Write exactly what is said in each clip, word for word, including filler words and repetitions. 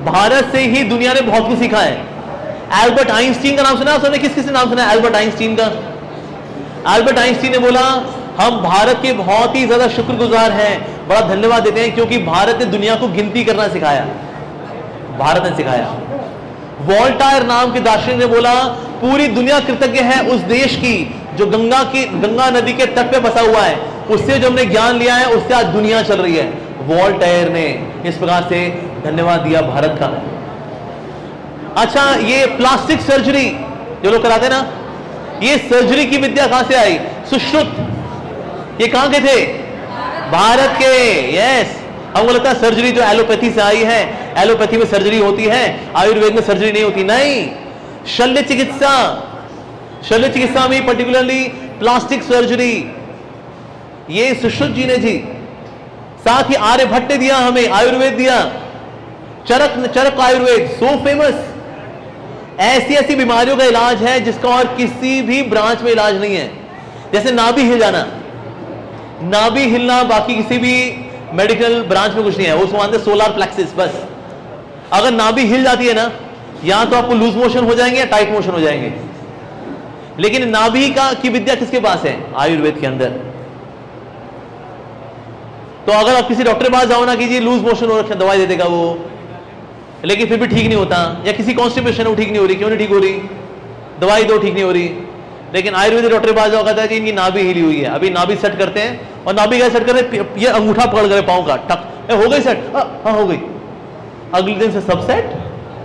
भारत से ही दुनिया ने बहुत कुछ सीखा है। एल्बर्ट आइंस्टीन का नाम सुना आपने? किस किस नाम सुना एल्बर्ट आइंस्टीन का? एल्बर्ट आइंस्टीन ने बोला हम भारत के बहुत ही ज्यादा शुक्रगुजार हैं, बड़ा धन्यवाद देते हैं क्योंकि भारत ने दुनिया को गिनती करना सिखाया, भारत ने सिखाया। वोल्टायर नाम के दार्शनिक ने बोला पूरी दुनिया कृतज्ञ है उस देश की जो गंगा की गंगा नदी के तट पे बसा हुआ है, उससे जो हमने ज्ञान लिया है उससे आज दुनिया चल रही है। वोल्टायर ने इस प्रकार से धन्यवाद दिया भारत का। अच्छा, ये प्लास्टिक सर्जरी जो लोग कराते ना, ये सर्जरी की विद्या कहां से आई? सुश्रुत, ये कहां के थे? भारत के। यस, हमको लगता है सर्जरी जो एलोपैथी से आई है, एलोपैथी में सर्जरी होती है, आयुर्वेद में सर्जरी नहीं होती। नहीं, शल्य चिकित्सा, शल्य चिकित्सा में पर्टिकुलरली प्लास्टिक सर्जरी ये सुश्रुत जी ने जी। साथ ही आर्यभट्ट ने दिया हमें, आयुर्वेद दिया, चरक चरक आयुर्वेद सो फेमस। ऐसी ऐसी बीमारियों का इलाज है जिसका और किसी भी ब्रांच में इलाज नहीं है। जैसे नाभि हिल जाना, नाभि हिलना बाकी किसी भी मेडिकल ब्रांच में कुछ नहीं है, उसको मानते सोलर प्लेक्सिस। बस अगर नाभि हिल जाती है ना, या तो आपको लूज मोशन हो जाएंगे या टाइट मोशन हो जाएंगे। लेकिन नाभि का की विद्या किसके पास है? आयुर्वेद के अंदर। तो अगर आप किसी डॉक्टर के पास जाओ ना कि जी लूज मोशन हो रखा, दवाई दे देगा वो, लेकिन फिर भी ठीक नहीं होता, या किसी कॉन्स्टिपेशन है ठीक नहीं हो रही, क्यों नहीं ठीक हो रही, दवाई दो ठीक नहीं हो रही। लेकिन आयुर्वेदिक डॉक्टर के पास जाओ, कहता है कि इनकी नाभि हिली हुई है, अभी नाभि सेट करते हैं, और नाभि का सेट करते हैं, ये अंगूठा पकड़ कर पांव का टक, ए, हो गई सेट, हाँ हो गई, अगले दिन से सब सेट।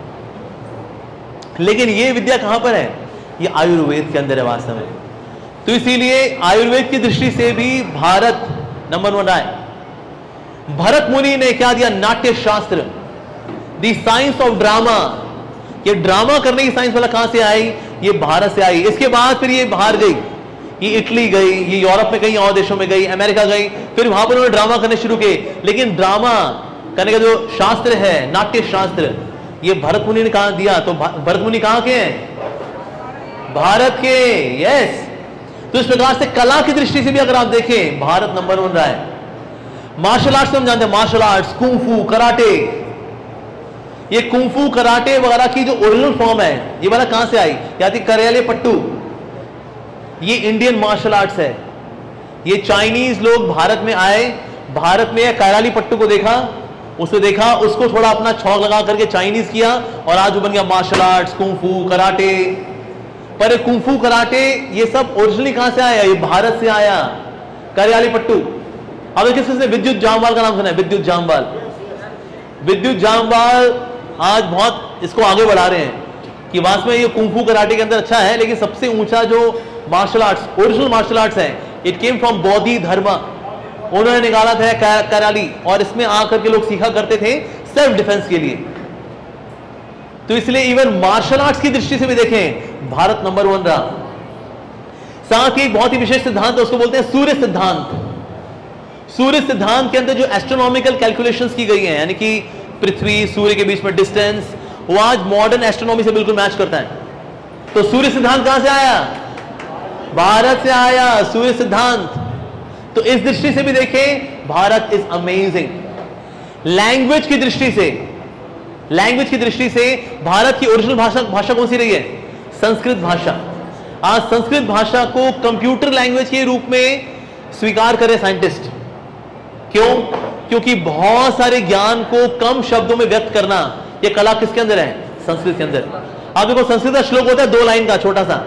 लेकिन ये विद्या कहां पर है? ये आयुर्वेद के अंदर है वास्तव में। तो इसीलिए आयुर्वेद की दृष्टि से भी भारत नंबर वन आए। भरत मुनि ने क्या दिया? Natya Shastra, the science of drama. ये ड्रामा करने की साइंस वाला कहां से आई? ये भारत से आई। इसके बाद फिर ये बाहर गई, ये इटली गई, ये यूरोप में गई, और देशों में गई, अमेरिका गई, फिर वहां पर उन्होंने ड्रामा करने शुरू किए। लेकिन ड्रामा करने का जो शास्त्र है, नाट्य शास्त्र, ये भरत मुनि ने कहां दिया? तो भरत मुनि कहां के हैं? भारत के। यस, तो इस प्रकार से कला की दृष्टि से भी अगर आप देखें, भारत नंबर वन रहा है। मार्शल आर्ट्स हम जानते हैं, मार्शल आर्ट्स, कुंफू, कराटे, ये कुंफू कराटे वगैरह की जो ओरिजिनल फॉर्म है, ये वाला कहां से आई? या थी करियाले पट्टू, ये इंडियन मार्शल आर्ट्स है। ये चाइनीज लोग भारत में आए, भारत में कराली पट्टू को देखा, उसको देखा, उसको थोड़ा अपना छौक लगा करके चाइनीज किया, और आज वो बन गया मार्शल आर्ट्स, कुंफू कराटे। पर कुंफू कराटे ये सब ओरिजिनली कहां से आया? ये भारत से आया, करियाली पट्टू। अब किसने विद्युत जामवाल का नाम सुना है? विद्युत जामवाल, विद्युत जामवाल आज बहुत इसको आगे बढ़ा रहे हैं कि वास्तव में ये कुंफू कराटे के अंदर अच्छा है, लेकिन सबसे ऊंचा जो martial arts, original martial arts है, इट केम फ्रॉम बौद्धि धर्म, उन्होंने निकाला था कराली, और इसमें आकर के लोग सीखा करते थे सेल्फ डिफेंस के लिए। तो इसलिए इवन मार्शल आर्ट्स की दृष्टि से भी देखें, भारत नंबर वन रहा। साथ ही बहुत ही विशेष सिद्धांत है, उसको बोलते हैं सूर्य सिद्धांत। सूर्य सिद्धांत के अंदर जो एस्ट्रोनॉमिकल कैलकुलेशंस की गई हैं, यानी कि पृथ्वी सूर्य के बीच में डिस्टेंस, वो आज मॉडर्न एस्ट्रोनॉमी से बिल्कुल मैच करता है। तो सूर्य सिद्धांत कहां से आया? भारत से आया सूर्य सिद्धांत। तो इस दृष्टि से भी देखें, भारत इज अमेजिंग। लैंग्वेज की दृष्टि से, लैंग्वेज की दृष्टि से भारत की ओरिजिनल भाषा भाषा कौन सी रही है? संस्कृत भाषा। आज संस्कृत भाषा को कंप्यूटर लैंग्वेज के रूप में स्वीकार करे साइंटिस्ट। क्यों? क्योंकि बहुत सारे ज्ञान को कम शब्दों में व्यक्त करना, यह कला किसके अंदर है? संस्कृत के अंदर। आप देखो, संस्कृत का श्लोक होता है दो लाइन का छोटा सा,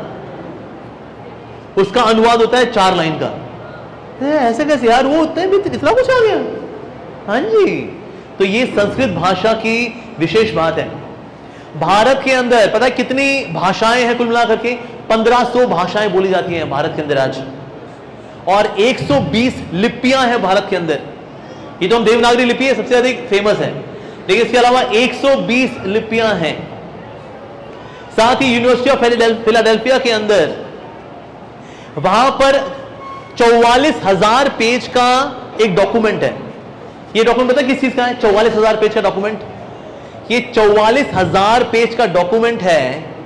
उसका अनुवाद होता है चार लाइन का। ऐसे कैसे यार, वो होते हैं इतना कुछ आ गया। हाँ जी, तो ये संस्कृत भाषा की विशेष बात है। भारत के अंदर पता है कितनी भाषाएं हैं? कुल मिलाकर के पंद्रह सौ भाषाएं बोली जाती हैं भारत के अंदर आज, और एक सौ बीस लिपियां हैं भारत के अंदर। ये तो हम देवनागरी लिपि है, सबसे अधिक फेमस है, लेकिन इसके अलावा एक सौ बीस लिपियां हैं। साथ ही यूनिवर्सिटी ऑफ फिलाडेल्फिया के अंदर, वहां पर चौवालीस हजार पेज का एक डॉक्यूमेंट है। ये डॉक्यूमेंट पता है किस चीज का है? चौवालीस हजार पेज का डॉक्यूमेंट। ये चौवालीस हजार पेज का डॉक्यूमेंट है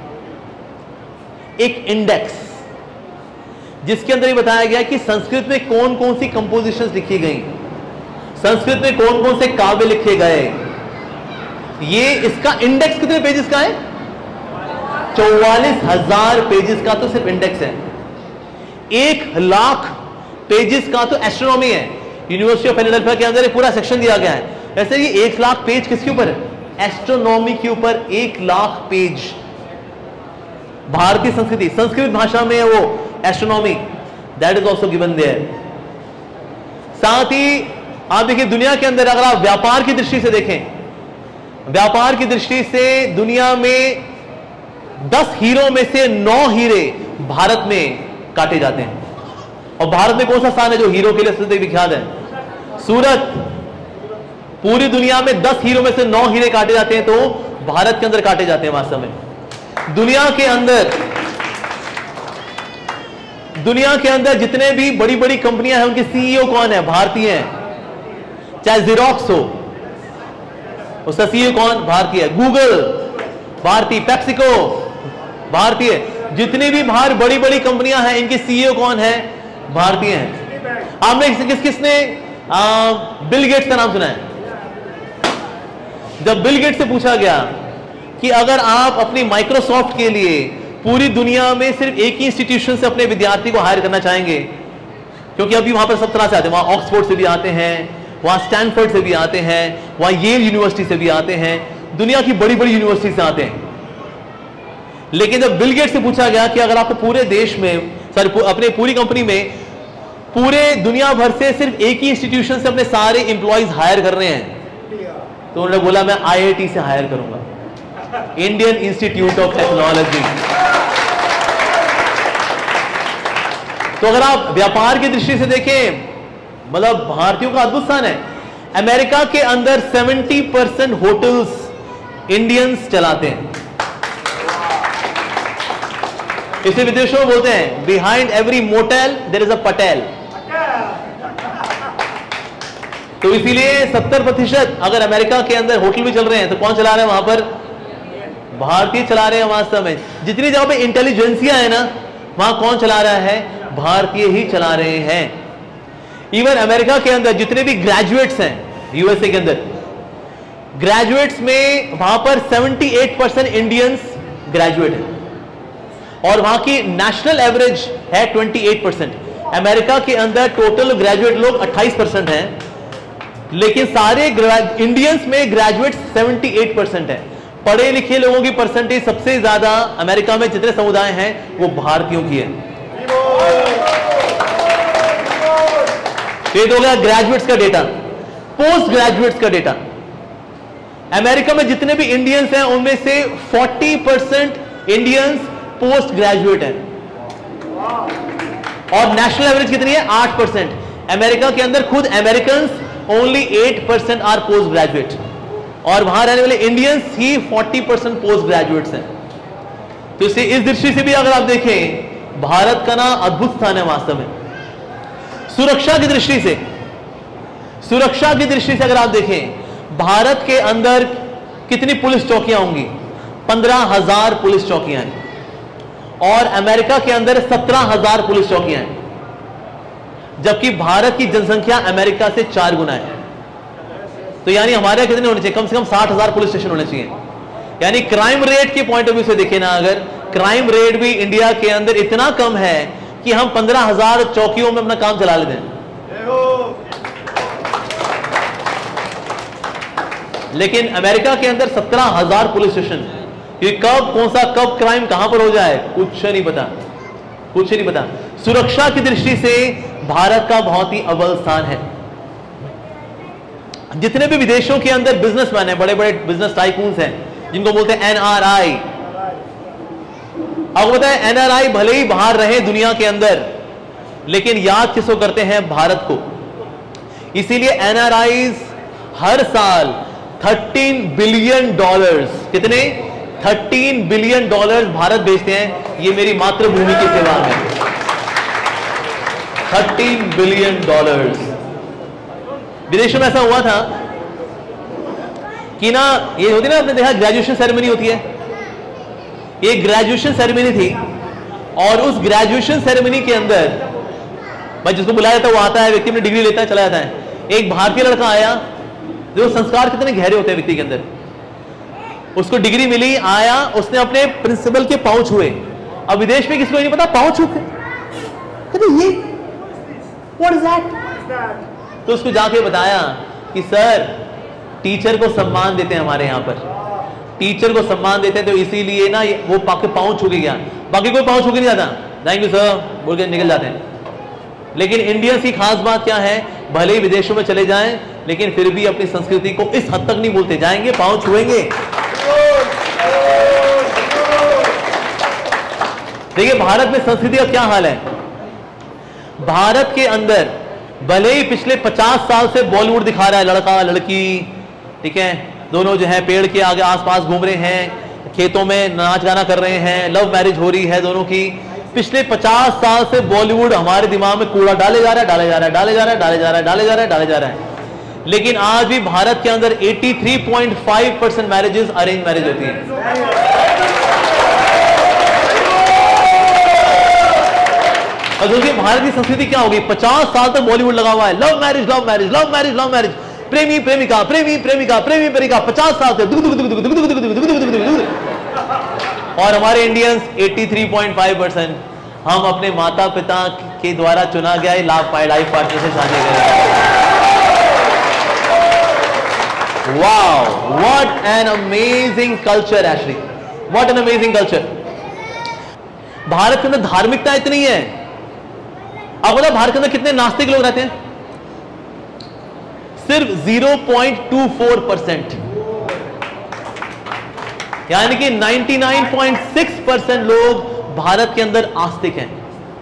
एक इंडेक्स, जिसके अंदर ये बताया गया कि संस्कृत में कौन कौन सी कंपोजिशंस लिखी गई, संस्कृत में कौन कौन से काव्य लिखे गए, ये इसका इंडेक्स कितने पेजेस का है? चौवालीस हजार पेजेस का तो सिर्फ इंडेक्स है। एक लाख पेजेस का तो एस्ट्रोनॉमी है। यूनिवर्सिटी ऑफ फिलाडेल्फिया के अंदर एक पूरा सेक्शन दिया गया है। वैसे ये एक लाख पेज किसके ऊपर है? एस्ट्रोनॉमी के ऊपर एक लाख पेज। भारतीय संस्कृति, संस्कृत भाषा में है वो astronomy, that is also given there. साथ ही आप देखिए दुनिया के अंदर अगर आप व्यापार की दृष्टि से देखें, व्यापार की दृष्टि से दुनिया में दस हीरो में से नौ हीरे भारत में काटे जाते हैं। और भारत में कौन सा स्थान है जो हीरो के लिए सबसे विख्यात है? सूरत। पूरी दुनिया में दस हीरो में से नौ हीरे काटे जाते हैं तो भारत के अंदर काटे जाते हैं वास्तव में। दुनिया के अंदर दुनिया के अंदर जितने भी बड़ी बड़ी कंपनियां हैं उनके सीईओ कौन है? भारतीय हैं। चाहे जेरोक्स हो, उसका सीईओ कौन? भारतीय है। गूगल भारतीय, पेप्सिको भारतीय। जितनी भी बाहर बड़ी बड़ी कंपनियां हैं इनके सीईओ कौन है? भारतीय हैं। आपने किस किसने आ, बिल गेट्स का नाम सुना है? जब बिल गेट्स से पूछा गया कि अगर आप अपनी माइक्रोसॉफ्ट के लिए पूरी दुनिया में सिर्फ एक ही इंस्टीट्यूशन से अपने विद्यार्थी को हायर करना चाहेंगे, क्योंकि अभी वहां पर सब तरह से आते हैं, वहां ऑक्सफोर्ड से भी आते हैं, वहां स्टैनफोर्ड से भी आते हैं, वहां येल यूनिवर्सिटी से भी आते हैं, दुनिया की बड़ी बड़ी यूनिवर्सिटी से आते हैं। लेकिन जब बिल गेट्स से पूछा गया कि अगर आपको पूरे देश में, सॉरी अपने पूरी कंपनी में पूरे दुनिया भर से सिर्फ एक ही इंस्टीट्यूशन से अपने सारे एम्प्लॉइज हायर कर रहे हैं, तो उन्होंने बोला मैं आईआईटी से हायर करूंगा, इंडियन इंस्टीट्यूट ऑफ टेक्नोलॉजी। तो अगर आप व्यापार की दृष्टि से देखें, मतलब भारतीयों का अद्भुत स्थान है। अमेरिका के अंदर सत्तर परसेंट होटल्स इंडियंस चलाते हैं। इसे विदेशों में बोलते हैं behind every motel there is a Patel. तो इसीलिए सत्तर प्रतिशत अगर अमेरिका के अंदर होटल भी चल रहे हैं तो कौन चला रहे हैं वहां पर? भारतीय चला रहे हैं वास्तव में। जितनी जगह पे इंटेलिजेंसिया है ना, वहां कौन चला रहा है? भारतीय ही चला रहे हैं। इवन अमेरिका के अंदर जितने भी ग्रेजुएट्स हैं, यूएसए के अंदर ग्रेजुएट्स में वहां पर अठहत्तर परसेंट इंडियंस ग्रेजुएट हैं और वहां की नेशनल एवरेज है अट्ठाईस परसेंट। अमेरिका के अंदर टोटल ग्रेजुएट लोग अट्ठाईस परसेंट हैं, लेकिन सारे इंडियंस में ग्रेजुएट अठहत्तर परसेंट है। पढ़े लिखे लोगों की परसेंटेज सबसे ज्यादा अमेरिका में जितने समुदाय हैं वो भारतीयों की है। ये तो हो गया ग्रेजुएट्स का डेटा। पोस्ट ग्रेजुएट्स का डेटा, अमेरिका में जितने भी इंडियंस हैं उनमें से चालीस परसेंट इंडियंस पोस्ट ग्रेजुएट हैं और नेशनल एवरेज कितनी है? आठ परसेंट। अमेरिका के अंदर खुद अमेरिकन्स ओनली आठ परसेंट आर पोस्ट ग्रेजुएट और वहां रहने वाले इंडियंस ही चालीस परसेंट पोस्ट ग्रेजुएट्स हैं। तो इसे इस दृष्टि से भी अगर आप देखें, भारत का ना अद्भुत स्थान है वास्तव में। सुरक्षा की दृष्टि से सुरक्षा की दृष्टि से अगर आप देखें, भारत के अंदर कितनी पुलिस चौकियां होंगी? पंद्रह हजार पुलिस चौकियां हैं और अमेरिका के अंदर सत्रह हजार पुलिस चौकियां हैं, जबकि भारत की जनसंख्या अमेरिका से चार गुना है। तो यानी हमारे यहाँ कितने होने चाहिए? कम से कम साठ हजार पुलिस स्टेशन होने चाहिए। यानी क्राइम रेट के पॉइंट ऑफ व्यू से देखें ना, अगर क्राइम रेट भी इंडिया के अंदर इतना कम है कि हम पंद्रह हजार चौकियों में अपना काम चला लेते हैं, लेकिन अमेरिका के अंदर सत्रह हजार पुलिस स्टेशन। ये कब कौन सा कब क्राइम कहां पर हो जाए कुछ नहीं पता, कुछ नहीं पता। सुरक्षा की दृष्टि से भारत का बहुत ही अव्वल स्थान है। जितने भी विदेशों के अंदर बिजनेसमैन हैं, बड़े बड़े बिजनेस टाइकून्स हैं, जिनको बोलते हैं एनआरआई। आपको पता है एनआरआई भले ही बाहर रहे दुनिया के अंदर, लेकिन याद किसको करते हैं? भारत को। इसीलिए एनआरआईज हर साल तेरह बिलियन डॉलर्स, कितने? तेरह बिलियन डॉलर्स भारत भेजते हैं। ये मेरी मातृभूमि की सेवा में तेरह बिलियन डॉलर्स। विदेशों में ऐसा हुआ था कि ना, ये होती ना, आपने देखा ग्रेजुएशन सेरेमनी होती है, ये ग्रेजुएशन सेरेमनी थी और उस ग्रेजुएशन सेरेमनी के अंदर भाई जिसको बुलाया जाता है वो आता है, व्यक्ति अपनी डिग्री लेता है, चला जाता है। एक भारतीय लड़का आया, जो संस्कार कितने गहरे होते हैं व्यक्ति के अंदर। उसको डिग्री मिली, आया, उसने अपने प्रिंसिपल के पांव छुए। अब विदेश में किसी को नहीं पता पांव छू कहते ये व्हाट इज दैट। तो उसको जाके बताया कि सर टीचर को सम्मान देते हैं हमारे यहाँ पर, टीचर को सम्मान देते हैं तो इसीलिए ना वो पाके पांव छू के गया, बाकी कोई पांव छू के नहीं जाता, थैंक यू सर बोल के निकल जाते हैं। लेकिन इंडियंस की खास बात क्या है, भले ही विदेशों में चले जाएं लेकिन फिर भी अपनी संस्कृति को इस हद तक नहीं भूलते, जाएंगे पांव छुएंगे। देखिए भारत में संस्कृति का क्या हाल है। भारत के अंदर भले ही पिछले पचास साल से बॉलीवुड दिखा रहा है, लड़का लड़की, ठीक है, दोनों जो है पेड़ के आगे आसपास घूम रहे हैं, खेतों में नाच गाना कर रहे हैं, लव मैरिज हो रही है दोनों की। पिछले पचास साल से बॉलीवुड हमारे दिमाग में कूड़ा डाले जा रहा है, डाले जा रहा है, डाले जा रहा है, डाले जा रहा है, डाले जा रहा है, डाले जा रहा है। लेकिन आज भी भारत के अंदर तिरासी पॉइंट पाँच परसेंट मैरिजेस अरेंज मैरिज होती है। और देखिए भारत की संस्कृति क्या होगी, पचास साल तक बॉलीवुड लगा हुआ है, love marriage love marriage love marriage love marriage, प्रेमी प्रेमिका प्रेमी प्रेमिका प्रेमी प्रेमिका, पचास साल से दुग दुग दुग दुग दुग दुग दुग दुग दुग दुग दुग। और हमारे इंडियंस तिरासी पॉइंट पाँच परसेंट हम अपने माता पिता के द्वारा चुना गया लाभ पाए लाइफ पार्टनर से शादी करें। Wow, what an amazing culture actually, what an amazing culture। Bharat के अंदर धार्मिकता इतनी है, आप पता भारत के अंदर कितने नास्तिक लोग रहते हैं, सिर्फ zero point two four percent, यानी कि निन्यानवे पॉइंट सिक्स परसेंट लोग भारत के अंदर आस्तिक हैं।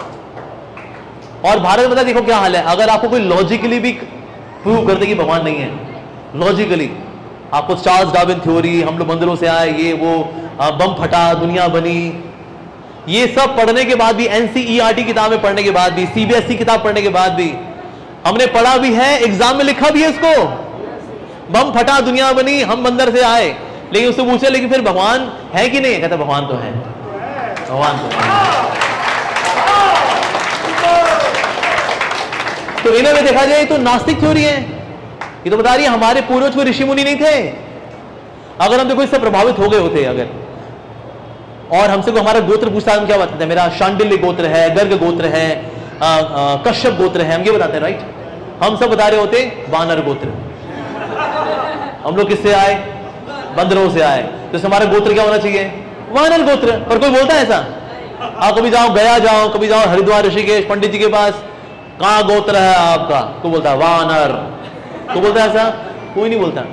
और भारत में देखो क्या हाल है, अगर आपको कोई लॉजिकली भी प्रूव कर दे कि भगवान नहीं है, लॉजिकली आपको चार्ल्स डार्विन थ्योरी, हम लोग मंदिरों से आए, ये वो बम फटा दुनिया बनी, ये सब पढ़ने के बाद भी, एनसीईआरटी किताबें पढ़ने के बाद भी, सीबीएसई किताब पढ़ने के बाद भी, हमने पढ़ा भी है, एग्जाम में लिखा भी है इसको, बम फटा दुनिया बनी, हम मंदिर से आए। लेकिन उससे पूछे लेकिन फिर भगवान है कि नहीं, कहता भगवान तो है, भगवान तो है। तो इन्हें में देखा जाए तो नास्तिक थ्योरी है, ये तो बता रही है हमारे पूर्वज कोई ऋषि मुनि नहीं थे। अगर हम देखो इससे प्रभावित हो गए होते अगर, और हमसे को हमारा गोत्र पूछता है, हम क्या बताते हैं, मेरा शांडिल्य गोत्र है, गर्ग गोत्र है, कश्यप गोत्र है, हम ये बताते हैं राइट। हम सब बता रहे होते वानर गोत्र। हम लोग किससे आए, बंदरों से आए, तो हमारा गोत्र क्या होना चाहिए, वानर गोत्र। पर कोई बोलता है ऐसा, आप कभी जाओ गया जाओ, कभी जाओ हरिद्वार ऋषिकेश पंडित जी के पास, कहां गोत्र है आपका, तो बोलता है वानर, तो बोलता है ऐसा, कोई नहीं बोलता।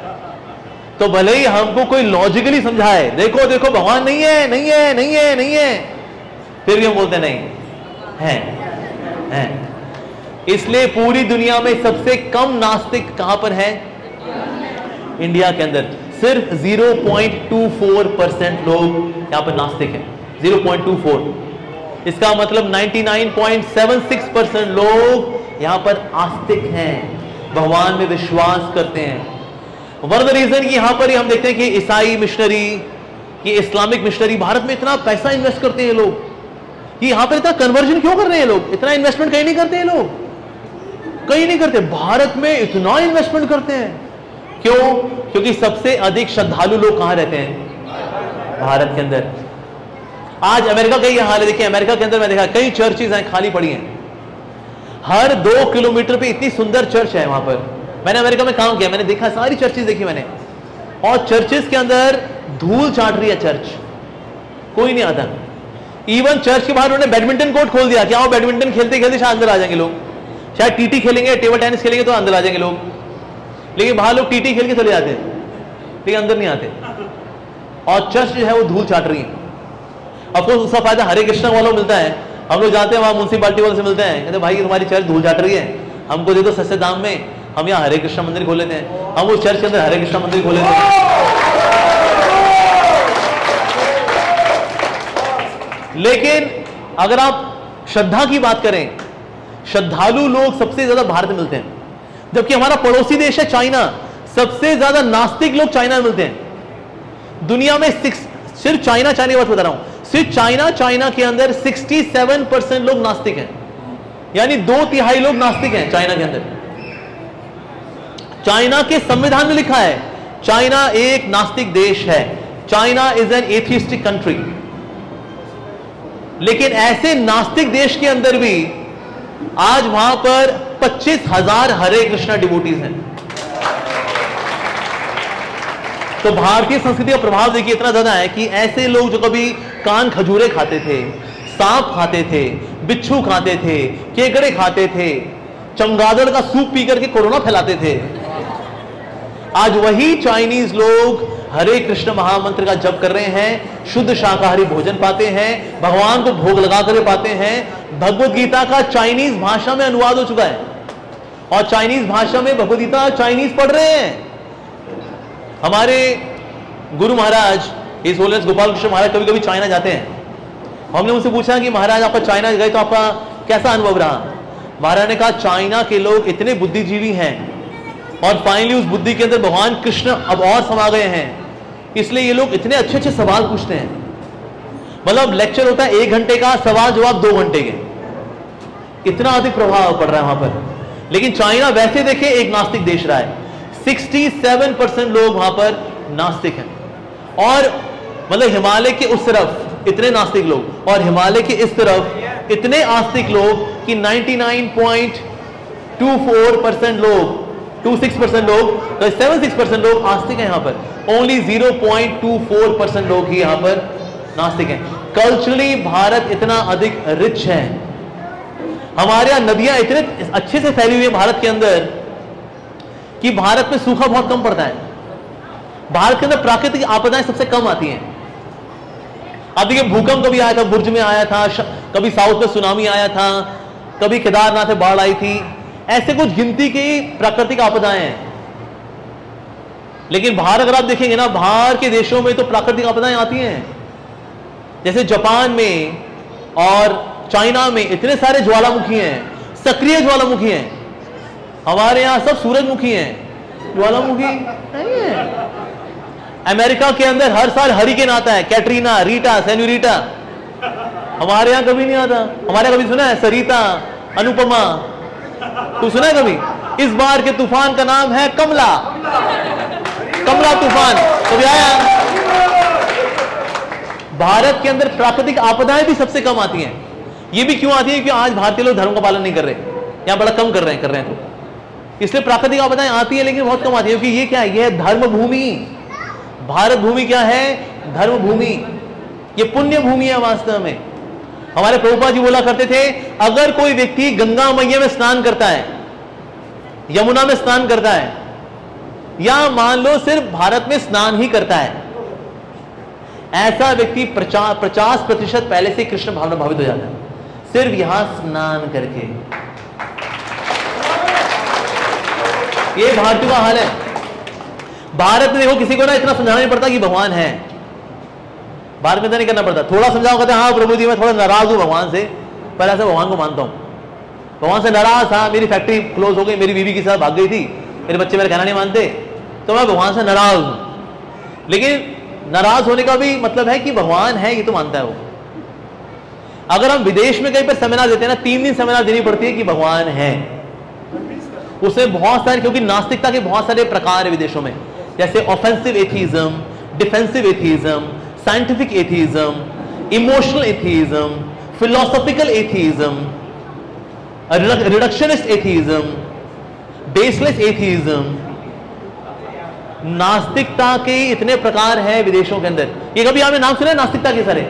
तो भले ही हमको कोई लॉजिकली समझाए, देखो देखो भगवान नहीं है नहीं है नहीं है नहीं है, फिर भी हम बोलते नहीं है, है। इसलिए पूरी दुनिया में सबसे कम नास्तिक कहां पर है, इंडिया के अंदर सिर्फ zero point two four percent लोग यहां पर नास्तिक हैं, ज़ीरो पॉइंट टू फोर। इसका मतलब निन्यानवे पॉइंट सेवन सिक्स परसेंट लोग यहां पर आस्तिक हैं, भगवान में विश्वास करते हैं। वन ऑफ द रीजन कि यहां पर ही हम देखते हैं कि ईसाई मिशनरी, कि इस्लामिक मिशनरी भारत में इतना पैसा इन्वेस्ट करते हैं लोग, कि यहां पर इतना कन्वर्जन क्यों कर रहे हैं लोग, इतना इन्वेस्टमेंट कहीं नहीं करते हैं लोग, कहीं नहीं करते, भारत में इतना इन्वेस्टमेंट करते हैं। क्यों? क्योंकि सबसे अधिक श्रद्धालु लोग कहां रहते हैं, भारत के अंदर। आज अमेरिका का ये हाल है, देखिए अमेरिका के अंदर मैं देखा कई चर्चेज हैं खाली पड़ी हैं, हर दो किलोमीटर पे इतनी सुंदर चर्च है वहां पर। मैंने अमेरिका में काम किया, मैंने देखा, सारी चर्चेज देखी मैंने, और चर्चेज के अंदर धूल चाट रही है चर्च, कोई नहीं आता। इवन चर्च के बाहर उन्होंने बैडमिंटन कोर्ट खोल दिया, क्या वो बैडमिंटन खेलते खेलते शायद अंदर आ जाएंगे लोग, शायद टीटी खेलेंगे, टेबल टेनिस खेलेंगे तो अंदर आ जाएंगे लोग, लेकिन बाहर लोग टीटी खेल के चले जाते हैं, लेकिन अंदर नहीं आते। और चर्च जो है वो धूल चाट रही है। अफकोर्स उसका फायदा हरे कृष्णा वालों को मिलता है, हम लोग जाते हैं वहां म्यूनसिपालिटी वालों से मिलते हैं, कहते भाई तुम्हारी चर्च धूल चाट रही है, हमको दे दो सस्ते दाम में, हम यहाँ हरे कृष्णा मंदिर खोल लेते हैं, हम उस चर्च के अंदर हरे कृष्णा मंदिर खोल लेते हैं। लेकिन अगर आप श्रद्धा की बात करें, श्रद्धालु लोग सबसे ज्यादा भारत में मिलते हैं, जबकि हमारा पड़ोसी देश है चाइना, सबसे ज्यादा नास्तिक लोग चाइना में मिलते हैं। दुनिया में सिक्स सिर्फ चाइना चाइना की बात बता रहा हूं, सिर्फ चाइना चाइना के अंदर सड़सठ परसेंट लोग नास्तिक हैं, यानी दो तिहाई लोग नास्तिक हैं चाइना के अंदर। चाइना के संविधान में लिखा है चाइना एक नास्तिक देश है, China is an atheistic country, लेकिन ऐसे नास्तिक देश के अंदर भी आज वहां पर पच्चीस हजार हरे कृष्णा डिवोटीज हैं। तो भारतीय संस्कृति का प्रभाव देखिए इतना ज्यादा है कि ऐसे लोग जो कभी कान खजूरे खाते थे, सांप खाते थे, बिच्छू खाते थे, केकड़े खाते थे, चमगादड़ का सूप पी करके कोरोना फैलाते थे, आज वही चाइनीज लोग हरे कृष्ण महामंत्र का जप कर रहे हैं, शुद्ध शाकाहारी भोजन पाते हैं, भगवान को भोग लगा कर पाते हैं। भगवत गीता का चाइनीज भाषा में अनुवाद हो चुका है और चाइनीज भाषा में भगवत गीता चाइनीज पढ़ रहे हैं। हमारे गुरु महाराज इस होलेस गोपाल कृष्ण महाराज कभी कभी चाइना जाते हैं। हमने उनसे पूछा कि महाराज आपका चाइना गए तो आपका कैसा अनुभव रहा? महाराज ने कहा चाइना के लोग इतने बुद्धिजीवी हैं और फाइनली उस बुद्धि के अंदर भगवान कृष्ण अब और समा गए हैं, इसलिए ये लोग इतने अच्छे अच्छे सवाल पूछते हैं। मतलब लेक्चर होता है एक घंटे का, सवाल जवाब दो घंटे के, इतना अधिक प्रभाव पड़ रहा है वहां पर। लेकिन चाइना वैसे देखे एक नास्तिक देश रहा है, सड़सठ परसेंट लोग वहां पर नास्तिक हैं। और मतलब हिमालय के उस तरफ इतने नास्तिक लोग और हिमालय के इस तरफ इतने आस्तिक लोग कि निन्यानवे पॉइंट दो चार परसेंट लोग छब्बीस परसेंट लोग तो छिहत्तर परसेंट लोग आस्तिक हैं। यहां पर ओनली ज़ीरो पॉइंट दो चार परसेंट लोग ही यहां पर नास्तिक हैं। कल्चरली भारत इतना अधिक रिच है, हमारे यहां नदियां इतने अच्छे से फैली हुई है भारत के अंदर कि भारत में सूखा बहुत कम पड़ता है। भारत के अंदर प्राकृतिक आपदाएं सबसे कम आती हैं। आप देखिए भूकंप कभी आया था, बुर्ज में आया था, कभी साउथ में सुनामी आया था, कभी केदारनाथ में बाढ़ आई थी, ऐसे कुछ गिनती की प्राकृतिक आपदाएं हैं। लेकिन बाहर अगर आप देखेंगे ना, बाहर के देशों में तो प्राकृतिक आपदाएं आती हैं। जैसे जापान में और चाइना में इतने सारे ज्वालामुखी हैं, सक्रिय ज्वालामुखी हैं। हमारे यहां सब सूरजमुखी हैं, ज्वालामुखी नहीं है। अमेरिका के अंदर हर साल हरिकेन आता है, कैटरीना, रीटा, सेन्यूरिटा। हमारे यहां कभी नहीं आता। हमारे कभी सुना है सरिता, अनुपमा? तू सुना है कभी? इस बार के तूफान का नाम है कमला, कमला तूफान। कभी आया? भारत के अंदर प्राकृतिक आपदाएं भी सबसे कम आती हैं। ये भी क्यों आती है? क्योंकि आज भारतीय लोग धर्म का पालन नहीं कर रहे, यहां बड़ा कम कर रहे हैं कर रहे हैं तो इसलिए प्राकृतिक आपदाएं आती है, लेकिन बहुत कम आती है। क्योंकि ये क्या है? ये है धर्म भूमि। भारत भूमि क्या है? धर्म भूमि। ये पुण्य भूमि है वास्तव में। हमारे प्रभुपाद जी बोला करते थे, अगर कोई व्यक्ति गंगा मैया में स्नान करता है, यमुना में स्नान करता है, या मान लो सिर्फ भारत में स्नान ही करता है, ऐसा व्यक्ति पचास प्रतिशत पहले से कृष्ण भावना भावित हो जाता है, सिर्फ यहां स्नान करके। ये भारतीय का हाल है। भारत में देखो किसी को ना इतना समझाना नहीं पड़ता कि भगवान है। भारत में तो नहीं करना पड़ता, थोड़ा समझाओ, कहते हैं हाँ प्रभु जी मैं थोड़ा नाराज हूं भगवान से, पर ऐसे भगवान को मानता हूं। भगवान से नाराज था, मेरी फैक्ट्री क्लोज हो गई, मेरी बीवी के साथ भाग गई थी, मेरे बच्चे मेरा कहना नहीं मानते, तो मैं भगवान से नाराज हूं। लेकिन नाराज होने का भी मतलब है कि भगवान है, ये तो मानता है वो। अगर हम विदेश में कहीं पर सेमिनार देते हैं ना, तीन दिन सेमिनार देनी पड़ती है कि भगवान है। उसमें बहुत सारे, क्योंकि नास्तिकता के बहुत सारे प्रकार है विदेशों में, जैसे offensive atheism, defensive atheism, scientific atheism, emotional atheism, philosophical atheism, reductionist atheism, baseless atheism. नास्तिकता के इतने प्रकार हैं विदेशों के अंदर। ये कभी आपने नाम सुना है नास्तिकता के सारे?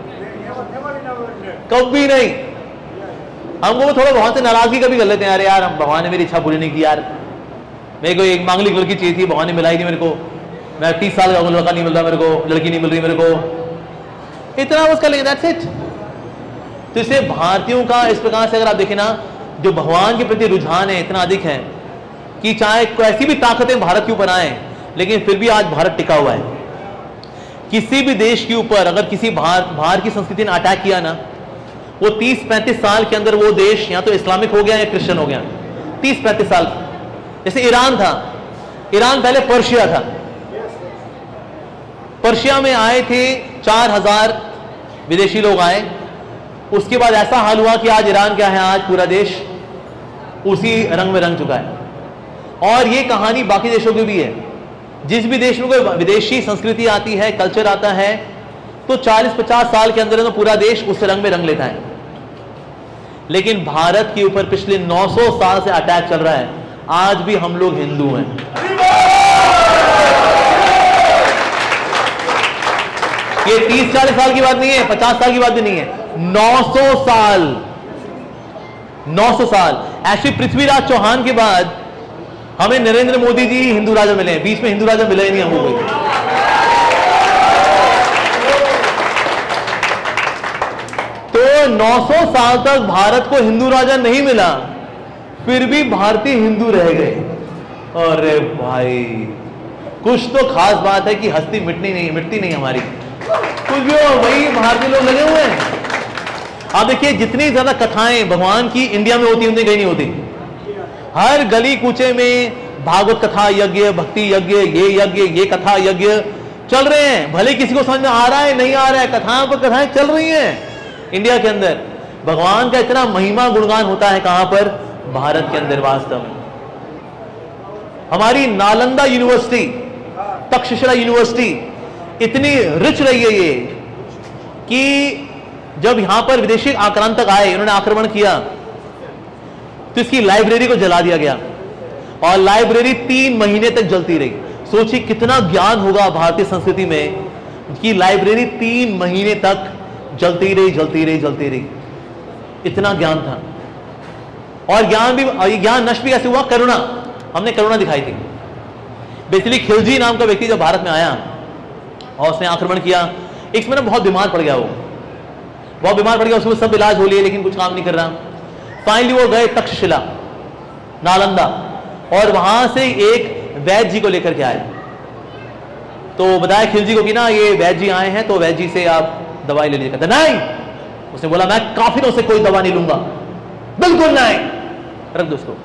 कभी नहीं। हमको थोड़ा बहुत से नाराजगी कभी कर लेते हैं, अरे यार भगवान ने मेरी इच्छा पूरी नहीं की यार, मेरे को एक मांगलिक लड़की चाहिए थी, भगवान ने मिलाई नहीं मेरे को, मैं तीस साल का लड़का नहीं मिल रहा मेरे को, लड़की नहीं मिल रही मेरे को, इतना उसका लेंगे, दैट्स इट। तो इससे भारतीयों का इस प्रकार से अगर आप देखें ना, जो भगवान के प्रति रुझान है इतना अधिक है कि चाहे कैसी भी ताकतें भारत के ऊपर आए, लेकिन फिर भी आज भारत टिका हुआ है। किसी भी देश के ऊपर अगर किसी बाहर बाहर की संस्कृति ने अटैक किया ना, वो तीस पैंतीस साल के अंदर वो देश या तो इस्लामिक हो गया या क्रिश्चियन हो गया। तीस पैंतीस साल। जैसे ईरान था, ईरान पहले पर्शिया था, पर्शिया में आए थे चार हजार विदेशी लोग आए, उसके बाद ऐसा हाल हुआ कि आज ईरान क्या है, आज पूरा देश उसी रंग में रंग चुका है। और ये कहानी बाकी देशों की भी है। जिस भी देश में कोई विदेशी संस्कृति आती है, कल्चर आता है, तो चालीस पचास साल के अंदर तो पूरा देश उस रंग में रंग लेता है। लेकिन भारत के ऊपर पिछले नौ सौ साल से अटैक चल रहा है, आज भी हम लोग हिंदू हैं। ये तीस चालीस साल की बात नहीं है, पचास साल की बात भी नहीं है, नौ सौ साल, नौ सौ साल। एक्चुअली पृथ्वीराज चौहान के बाद हमें नरेंद्र मोदी जी हिंदू राजा मिले हैं, बीच में हिंदू राजा मिले ही नहीं हमको कोई। तो नौ सौ साल तक भारत को हिंदू राजा नहीं मिला, फिर भी भारतीय हिंदू रह गए। अरे भाई, कुछ तो खास बात है कि हस्ती मिटनी नहीं, मिटती नहीं हमारी, कुछ भी हो वही भारतीय लोग लगे हुए हैं। आप देखिए, जितनी ज्यादा कथाएं भगवान की इंडिया में होती उतनी कहीं नहीं होती। हर गली कूचे में भागवत कथा यज्ञ, भक्ति यज्ञ, ये यज्ञ, ये कथा यज्ञ चल रहे हैं। भले किसी को समझ में आ रहा है नहीं आ रहा है, कथाओं पर कथाएं चल रही हैं इंडिया के अंदर। भगवान का इतना महिमा गुणगान होता है कहां पर? भारत के अंदर। वास्तव में हमारी नालंदा यूनिवर्सिटी, तक्षशिला यूनिवर्सिटी इतनी रिच रही है ये कि जब यहां पर विदेशी आक्रांतक आए, इन्होंने आक्रमण किया, तो इसकी लाइब्रेरी को जला दिया गया और लाइब्रेरी तीन महीने तक जलती रही। सोचिए कितना ज्ञान होगा भारतीय संस्कृति में कि लाइब्रेरी तीन महीने तक जलती रही, जलती रही, जलती रही। इतना ज्ञान था। और ज्ञान भी, ज्ञान नष्ट भी कैसे हुआ? करुणा, हमने करुणा दिखाई थी। बेसिकली खिलजी नाम का व्यक्ति जब भारत में आया और उसने आक्रमण किया, एक समय बहुत बीमार पड़ गया, वो बहुत बीमार पड़ गया, उसमें सब इलाज हो लिए लेकिन कुछ काम नहीं कर रहा। फाइनली वो गए तक्षशिला, नालंदा, और वहां से एक वैद्य जी को लेकर के आए। तो बताया खिलजी को कि ना ये वैद्य जी आए हैं, तो वैद्य जी से आप दवाई ले लीजिए। कहता नहीं, उसने बोला मैं काफिरों से कोई दवा नहीं लूंगा, बिल्कुल नहीं, रख दो उसको।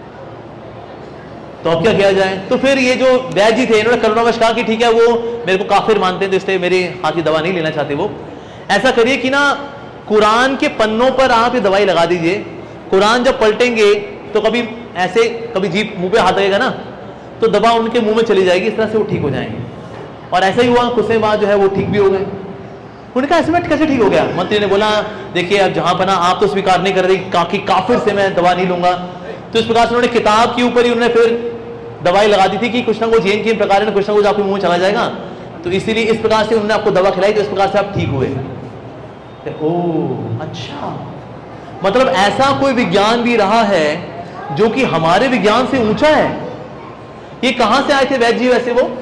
तो अब क्या किया जाए? तो फिर ये जो वैद्य जी थे, इन्होंने करुणावश कहा कि ठीक है, वो मेरे को काफिर मानते हैं तो इसलिए मेरे हाथ की दवा नहीं लेना चाहते। वो ऐसा करिए कि ना कुरान के पन्नों पर आप ये दवाई लगा दीजिए, कुरान जब पलटेंगे तो कभी ऐसे, कभी जीप मुंह पे हाथ लगेगा ना, तो दवा उनके मुंह में चली जाएगी, इस तरह से वो ठीक हो जाएंगे। और ऐसा ही हुआ, कुछ समय बाद जो है वो ठीक भी हो गए। उन्होंने कहा ऐसे में कैसे ठीक हो गया? मंत्री ने बोला देखिए अब जहां पना आप तो स्वीकार नहीं कर रही कि काफिर से मैं दवा नहीं लूंगा, तो इस प्रकार से उन्होंने किताब के ऊपर ही उन्होंने फिर दवाई लगा दी थी कि कुछ ना कुछ जेन के प्रकार कुछ ना कुछ आपके मुंह में चला जाएगा, तो इसीलिए इस प्रकार से उन्होंने आपको दवा खिलाई, तो इस प्रकार से आप ठीक हुए। ओह अच्छा, मतलब ऐसा कोई विज्ञान भी रहा है जो कि हमारे विज्ञान से ऊंचा है। ये कहां से आए थे वैद्य जी? वैसे वो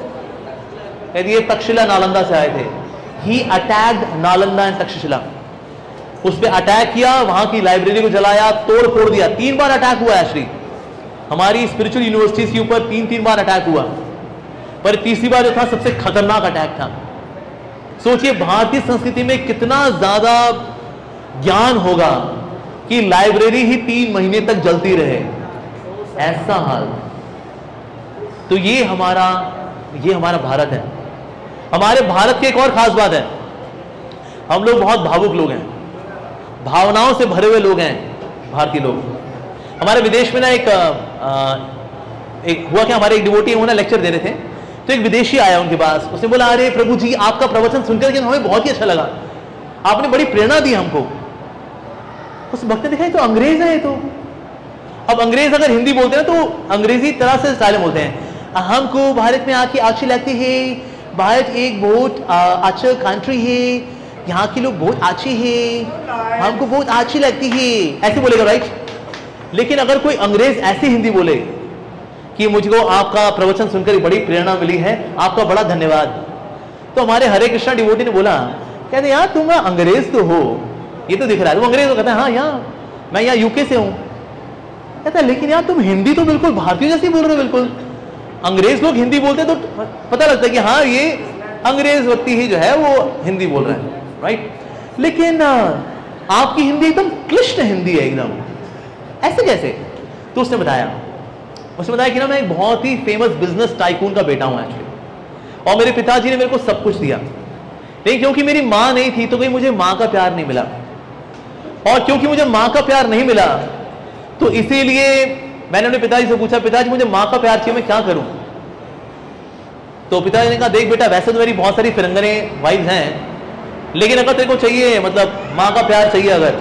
ये तक्षशिला नालंदा से आए थे। He attacked Nalanda and Takshashila, उस पर अटैक किया, वहां की लाइब्रेरी को जलाया, तोड़ फोड़ दिया। तीन बार अटैक हुआ है श्री, हमारी स्पिरिचुअल यूनिवर्सिटीज के ऊपर तीन तीन बार अटैक हुआ, पर तीसरी बार जो था सबसे खतरनाक अटैक था। सोचिए भारतीय संस्कृति में कितना ज्यादा ज्ञान होगा कि लाइब्रेरी ही तीन महीने तक जलती रहे, ऐसा हाल। तो ये हमारा ये हमारा भारत है। हमारे भारत की एक और खास बात है, हम लोग बहुत भावुक लोग हैं, भावनाओं से भरे हुए लोग हैं भारतीय लोग। हमारे विदेश में ना एक आ, एक हुआ क्या, हमारे एक डिवोटी वो ना लेक्चर दे रहे थे, तो एक विदेशी आया उनके पास, उसने बोला अरे प्रभु जी आपका प्रवचन सुनकर के हमें बहुत ही अच्छा लगा, आपने बड़ी प्रेरणा दी हमको। उस भक्त ने देखा तो अंग्रेज है ये तो। अब अंग्रेज अगर हिंदी बोलते हैं तो अंग्रेजी तरह से स्टाइल में बोलते हैं, हमको भारत में आके अच्छी लगती है, भारत एक बहुत अच्छा कंट्री है, यहाँ के लोग बहुत अच्छे हैं, हमको बहुत अच्छी लगती है, ऐसे बोलेगा राइट। लेकिन अगर कोई अंग्रेज ऐसी हिंदी बोले कि मुझको आपका प्रवचन सुनकर बड़ी प्रेरणा मिली है, आपका बड़ा धन्यवाद, तो हमारे हरे कृष्णा डिवोटी ने बोला, कहते यार तुम अंग्रेज तो हो, ये तो दिख रहा है तुम अंग्रेज हो। कहता है हाँ यहाँ मैं यहाँ यूके से हूँ। कहता है लेकिन यार तुम हिंदी तो बिल्कुल भारतीय जैसी बोल रहे हो, बिल्कुल अंग्रेज लोग हिंदी बोलते तो पता लगता है कि हाँ ये अंग्रेज व्यक्ति ही जो है वो हिंदी बोल रहे हैं, राइट। लेकिन आपकी हिंदी एकदम क्लिष्ट हिंदी है एकदम, ऐसे कैसे? तो उसने बताया उसने बताया कि ना मैं एक बहुत ही फेमस बिजनेस टाइकून का बेटा हूं एक्चुअली, और मेरे पिताजी ने मेरे को सब कुछ दिया, लेकिन क्योंकि मेरी माँ नहीं थी तो कहीं मुझे माँ का प्यार नहीं मिला, और क्योंकि मुझे माँ का प्यार नहीं मिला तो इसीलिए मैंने अपने पिताजी से पूछा, पिताजी मुझे माँ का प्यार चाहिए, मैं क्या करूं? तो पिताजी ने कहा देख बेटा, वैसे तो मेरी बहुत सारी फिरंगने वाइफ हैं, लेकिन अगर तेरे को चाहिए, मतलब माँ का प्यार चाहिए अगर,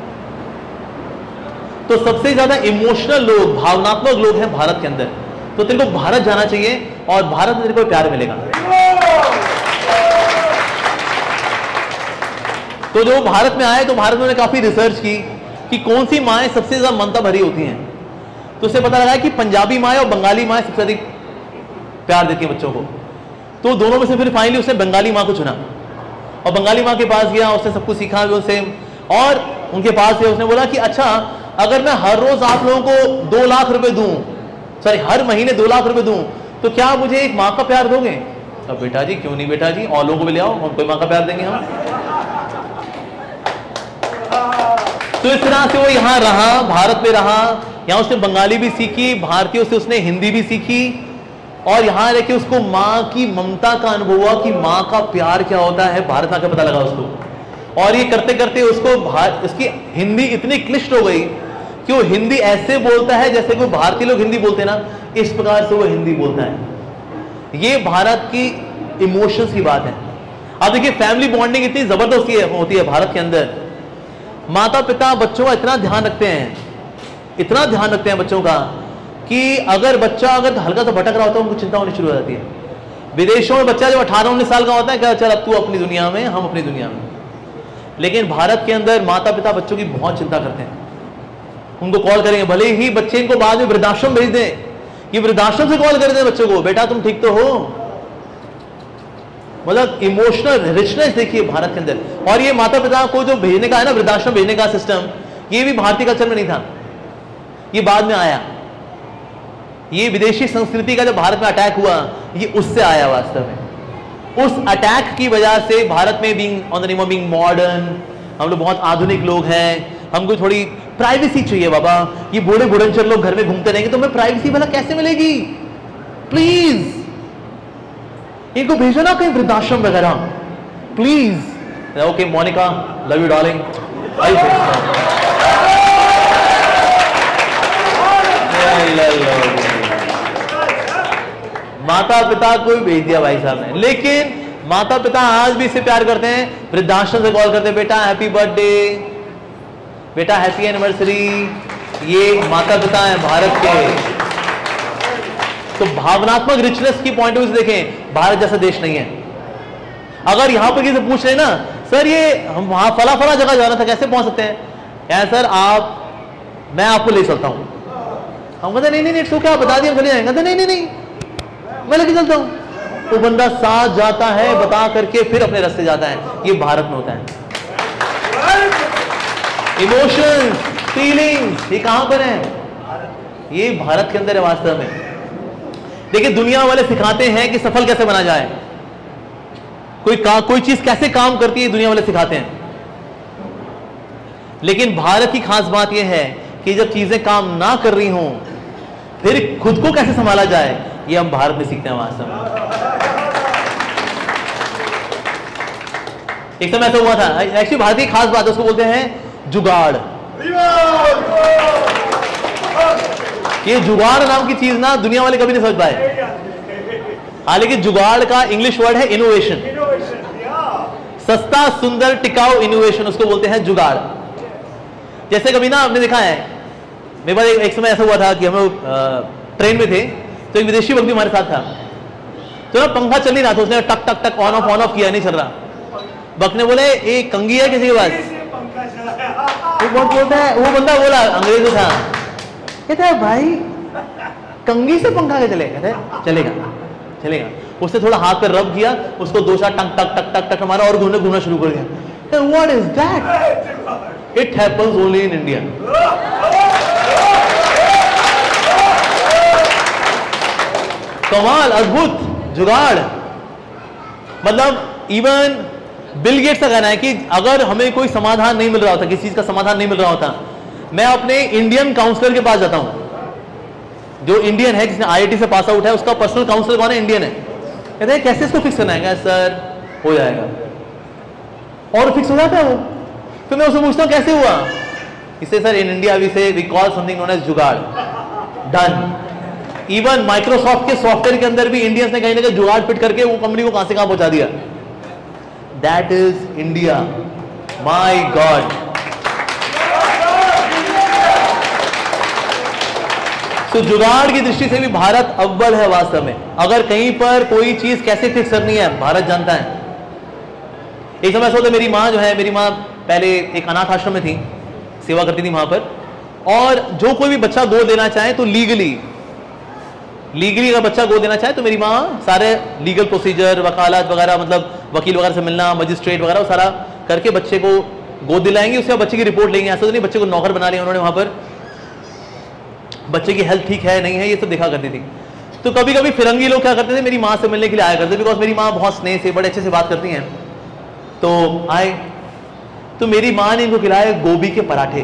तो सबसे ज्यादा इमोशनल लोग, भावनात्मक लोग हैं भारत के अंदर, तो तेरे को भारत जाना चाहिए और भारत में तेरे को प्यार मिलेगा। तो जो भारत में आए तो भारत में काफी रिसर्च की कि कौन सी माएँ सबसे ज्यादा ममता भरी होती हैं, तो उसे पता लगा कि पंजाबी माएँ और बंगाली माएँ सबसे अधिक प्यार देती हैं बच्चों को। तो दोनों में से फिर फाइनली उसने बंगाली माँ को चुना और बंगाली माँ के पास गया, उसने सब कुछ सीखा भी उससे, और उनके पास गया, उसने बोला कि अच्छा अगर मैं हर रोज आप लोगों को दो लाख रुपए दूं, सॉरी हर महीने दो लाख रुपए दूं, तो क्या मुझे एक माँ का प्यार दोगे? अब बेटा जी क्यों नहीं बेटा जी, और लोगों को भी ले आओ, उनको माँ का प्यार देंगे हम। तो इस तरह से वो यहाँ रहा, भारत में रहा, यहाँ उसने बंगाली भी सीखी, भारतीयों से उसने हिंदी भी सीखी, और यहाँ रह के उसको माँ की ममता का अनुभव हुआ कि माँ का प्यार क्या होता है, भारत आकर पता लगा उसको। और ये करते करते उसको उसकी हिंदी इतनी क्लिष्ट हो गई कि वो हिंदी ऐसे बोलता है जैसे कोई भारतीय लोग हिंदी बोलते हैं ना, इस प्रकार से वो हिंदी बोलता है। ये भारत की इमोशंस की बात है। अब देखिए फैमिली बॉन्डिंग इतनी जबरदस्त होती है भारत के अंदर, माता पिता बच्चों का इतना ध्यान रखते हैं, इतना ध्यान रखते हैं बच्चों का कि अगर बच्चा अगर हल्का सा भटक रहा होता है उनको चिंता होनी शुरू हो जाती है। विदेशों में बच्चा जब अठारह उन्नीस साल का होता है क्या, चल अब तू अपनी दुनिया में, हम अपनी दुनिया में। लेकिन भारत के अंदर माता पिता बच्चों की बहुत चिंता करते हैं, उनको कॉल करेंगे, भले ही बच्चे इनको बाद में वृद्धाश्रम भेज दें, ये वृद्धाश्रम से कॉल कर दें बच्चों को, बेटा तुम ठीक तो हो। मतलब इमोशनल रिचनेस देखिए भारत के अंदर। और ये माता पिता को जो भेजने का है ना, वृद्धाश्रम भेजने का सिस्टम, ये भी भारतीय कल्चर में नहीं था, ये बाद में आया। ये विदेशी संस्कृति का जब भारत में अटैक हुआ, ये उससे आया वास्तव में। उस अटैक की वजह से भारत में being on the name of being modern, हम लोग बहुत आधुनिक लोग हैं, हमको थोड़ी प्राइवेसी चाहिए बाबा। ये बूढ़े बुढ़नचर लोग घर में घूमते रहेंगे तो हमें प्राइवेसी भला कैसे मिलेगी? प्लीज इनको भेजो ना कहीं वृद्धाश्रम वगैरह, please. Okay Monika, love you darling. माता पिता को भी भेज दिया भाई साहब ने, लेकिन माता पिता आज भी इससे प्यार करते हैं, वृद्धाश्रम से कॉल करते हैं, बेटा हैप्पी बर्थडे, बेटा हैप्पी एनिवर्सरी। ये माता पिता हैं भारत के। तो भावनात्मक रिचनेस की पॉइंट ऑफ व्यू से देखें, भारत जैसा देश नहीं है। अगर यहां पर किसी से पूछ रहे ना, सर ये हम वहां फला फला जगह जाना था, कैसे पहुंच सकते हैं? यार सर आप, मैं आपको ले चलता हूं। हम कहते नहीं नहीं नहीं, तो क्या बता दिया, चले जाएंगे। नहीं नहीं नहीं मैं लेके चलता हूं। तो बंदा साथ जाता है, बता करके फिर अपने रास्ते जाता है। ये भारत में होता है। इमोशंस, फीलिंग्स, ये कहां पर है? ये भारत के अंदर है वास्तव में। देखिए दुनिया वाले सिखाते हैं कि सफल कैसे बना जाए, कोई का, कोई चीज कैसे काम करती है, दुनिया वाले सिखाते हैं। लेकिन भारत की खास बात यह है कि जब चीजें काम ना कर रही हों, फिर खुद को कैसे संभाला जाए, ये हम भारत में सीखते हैं वास्तव में। एक समय ऐसा हुआ था, एक्चुअली भारत की खास बात है, उसको बोलते हैं जुगाड़। ये जुगाड़ नाम की चीज ना दुनिया वाले कभी नहीं समझ पाए। हालांकि जुगाड़ का इंग्लिश वर्ड है इनोवेशन, सस्ता सुंदर टिकाऊ इनोवेशन, उसको बोलते हैं जुगाड़। जैसे कभी ना आपने देखा है, मेरे पास एक समय ऐसा हुआ था कि हम लोग ट्रेन में थे, तो एक विदेशी व्यक्ति हमारे साथ था, तो ना पंखा चल नहीं रहा था, उसने टक टक टक ऑन ऑफ ऑन ऑफ किया, नहीं चल रहा। बक ने बोले एक कंगी है किसी के पास? वो बहुत बोलता है, वो बंदा बोला, अंग्रेज था, कहता है भाई कंगी से पंखा के चलेगा? कहते चलेगा चलेगा। उसने थोड़ा हाथ पे रब किया, उसको दो चार टक टक टक टक टक मारा और घूमने घूमना शुरू कर दिया। What is that? It happens only in India. कमाल, अद्भुत जुगाड़। मतलब इवन बिल गेट्स का कहना है कि अगर हमें कोई समाधान नहीं मिल रहा होता, किसी चीज का समाधान नहीं मिल रहा होता, मैं अपने इंडियन काउंसलर के पास जाता हूं, जो इंडियन है, जिसने आईआईटी से पास आउट है, उसका पर्सनल काउंसलर कौन है? इंडियन है। कहते हैं कैसे इसको फिक्स करना है? सर हो जाएगा, और फिक्स हो जाता है वो। फिर मैं उससे पूछता हूं कैसे हुआ? इसे sir in India we say we call something known as jugaad. Done. Even Microsoft के सॉफ्टवेयर के अंदर भी इंडियंस ने कहीं ना कहीं जुगाड़ फिट करके वो कंपनी को कहां से कहां पहुंचा दिया। That is India. My god. तो जुगाड़ की दृष्टि से भी भारत अव्वल है वास्तव में। अगर कहीं पर कोई चीज कैसे फिक्स करनी है भारत जानता है। एक समय ऐसा होता, मेरी माँ जो है, मेरी माँ पहले एक अनाथ आश्रम में थी, सेवा करती थी वहां पर, और जो कोई भी बच्चा गोद देना चाहे तो लीगली लीगली अगर बच्चा गोद देना चाहे तो मेरी माँ सारे लीगल प्रोसीजर, वकालत वगैरह, मतलब वकील वगैरह से मिलना, मजिस्ट्रेट वगैरह, वो सारा करके बच्चे को गोद दिलाएंगे, उसके बाद बच्चे की रिपोर्ट लेंगे। ऐसा तो नहीं बच्चे को नौकर बना लिया उन्होंने, वहां पर बच्चे की हेल्थ ठीक है नहीं है ये सब देखा करती थी। तो कभी कभी फिरंगी लोग क्या करते थे, मेरी माँ से मिलने के लिए आया करते, बिकॉज मेरी माँ बहुत स्नेह से बड़े अच्छे से बात करती हैं। तो आए तो मेरी माँ ने इनको खिलाए गोभी के पराठे।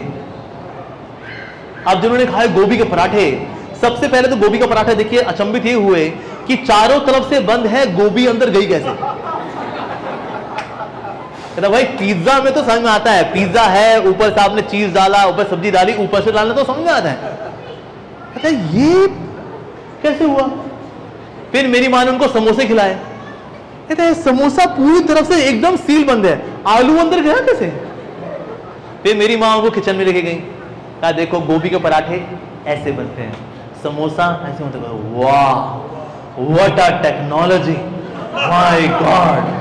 अब जिन्होंने खाए गोभी के पराठे, सबसे पहले तो गोभी का पराठा देखिए अचंभित ये हुए कि चारों तरफ से बंद है, गोभी अंदर गई कैसे? कहता भाई पिज्जा में तो समझ में आता है, पिज्जा है, ऊपर से आपने चीज डाला, ऊपर सब्जी डाली, ऊपर से डालना तो समझ में आता है। कहता ये कैसे हुआ? फिर मेरी माँ ने उनको समोसे खिलाए। कहता है समोसा पूरी तरफ से एकदम सील बंद है, आलू अंदर गया कैसे? फिर मेरी माँ उनको किचन में लेके गई, कहा देखो गोभी के पराठे ऐसे बनते हैं, समोसा ऐसे बनते हैं। वाह what a technology, my god.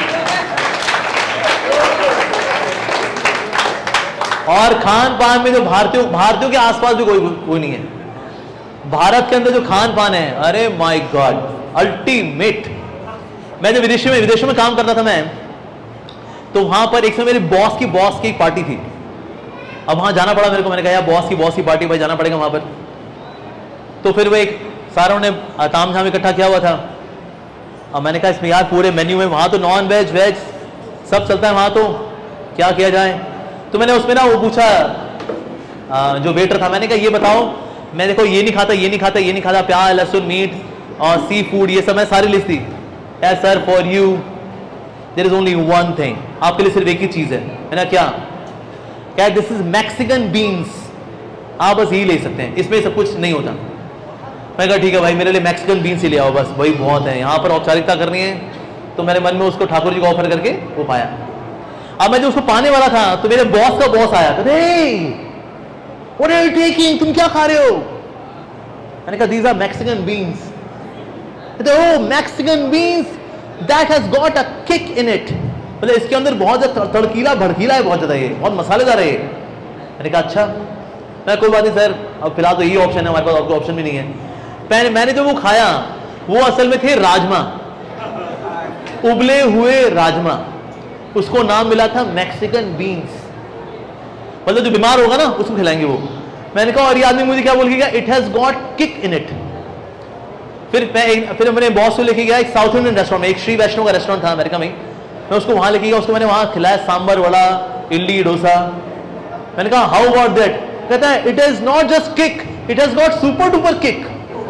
और खान पान में जो भारतीयों भारतीयों के आसपास भी कोई कोई नहीं है। भारत के अंदर जो खान पान है, अरे माय गॉड, अल्टीमेट। मैं जब विदेशों में विदेशों में काम करता था मैं, तो वहां पर एक समय मेरे बॉस की बॉस की एक पार्टी थी। अब वहां जाना पड़ा मेरे को, मैंने कहा यार बॉस की बॉस की पार्टी, भाई जाना पड़ेगा वहां पर। तो फिर वो एक सारों ने ताम झाम इकट्ठा किया हुआ था। अब मैंने कहा इसमें यार पूरे मेन्यू में वहां तो नॉन वेज वेज सब चलता है, वहां तो क्या किया जाए? तो मैंने उसमें ना वो पूछा, जो वेटर था, मैंने कहा ये बताओ, मैं देखो ये नहीं खाता, ये नहीं खाता, ये नहीं खाता, प्याज लहसुन मीट और सी फूड, ये सब मैं सारी लिस्ट थी। यार sir for you there is only one thing, आपके लिए सिर्फ एक ही चीज है। मैंने क्या? क्या दिस इज मैक्सिकन बीन्स, आप बस यही ले सकते हैं, इसमें सब कुछ नहीं होता। मैं कहा ठीक है भाई, मेरे लिए मैक्सिकन बीन्स ही ले आओ, बस वही बहुत है। यहाँ पर औपचारिकता करनी है, तो मेरे मन में उसको ठाकुर जी को ऑफर करके वो पाया। अब मैं जो उसको पाने वाला था तो मेरे बॉस का बॉस आया, कहते व्हाट आर यू टेकिंग, तुम क्या खा रहे हो? मैंने कहा दीज आर मैक्सिकन बीन्स। कहते oh Mexican beans, that has got a kick in it, मतलब इसके अंदर बहुत ज्यादा तड़कीला भड़कीला है, बहुत ज्यादा, ये बहुत मसालेदार है। मैंने कहा अच्छा, मैं कोई बात नहीं सर, अब फिलहाल तो यही ऑप्शन है हमारे पास, और कोई ऑप्शन भी नहीं है। मैंने मैंने जो वो खाया वो असल में थे राजमा, उबले हुए राजमा, उसको नाम मिला था मैक्सिकन बीन्स। मतलब जो बीमार होगा ना उसको खिलाएंगे वो। मैंने कहा और ये आदमी मुझे क्या बोल के गया, it has got kick in it. फिर मैं फिर मैंने बॉस को लेके गया एक साउथ इंडियन रेस्टोरेंट में, एक श्री वैष्णव का रेस्टोरेंट था अमेरिका में, मैं उसको वहां लेके गया, उसको मैंने वहां खिलाया सांबर वड़ा, इडली डोसा। मैंने कहा हाउ अबाउट दैट? कहता है it is not just kick, it has got super duper kick.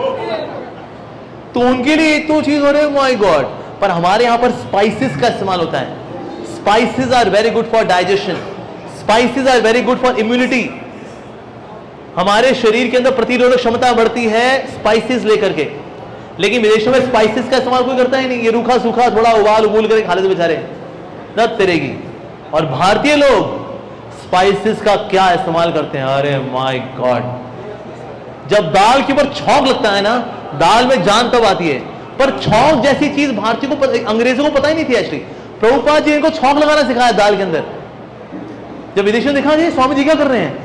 तो उनके लिए तो चीज हो रही है, माय गॉड। पर हमारे यहां पर स्पाइसेस का इस्तेमाल होता है। Spices are very good for digestion, spices are very good for immunity. हमारे शरीर के अंदर प्रतिरोधक क्षमता बढ़ती है स्पाइसेस लेकर के। लेकिन विदेशों में स्पाइसेस का इस्तेमाल कोई करता ही नहीं, ये रूखा सूखा थोड़ा उबाल उबूल करके खा लेते बेचारे, दर्द तेरेगी। और भारतीय लोग स्पाइसेस का क्या इस्तेमाल करते हैं, अरे माय गॉड। जब दाल के ऊपर छौंक लगता है ना, दाल में जान तब आती है। पर छौंक जैसी चीज भारतीयों को, अंग्रेजों को पता ही नहीं थी एक्चुअली। प्रभुपाद जी इनको छौंक लगाना सिखाया दाल के अंदर। जब विदेशियों ने देखा जी स्वामी जी क्या कर रहे हैं,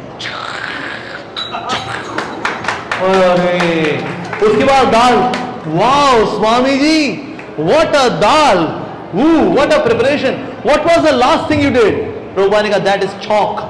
अरे उसके बाद दाल, wow Swami ji what a dal, what a preparation, what was the last thing you did? Prabhupada ने कहा दैट इज छौंक।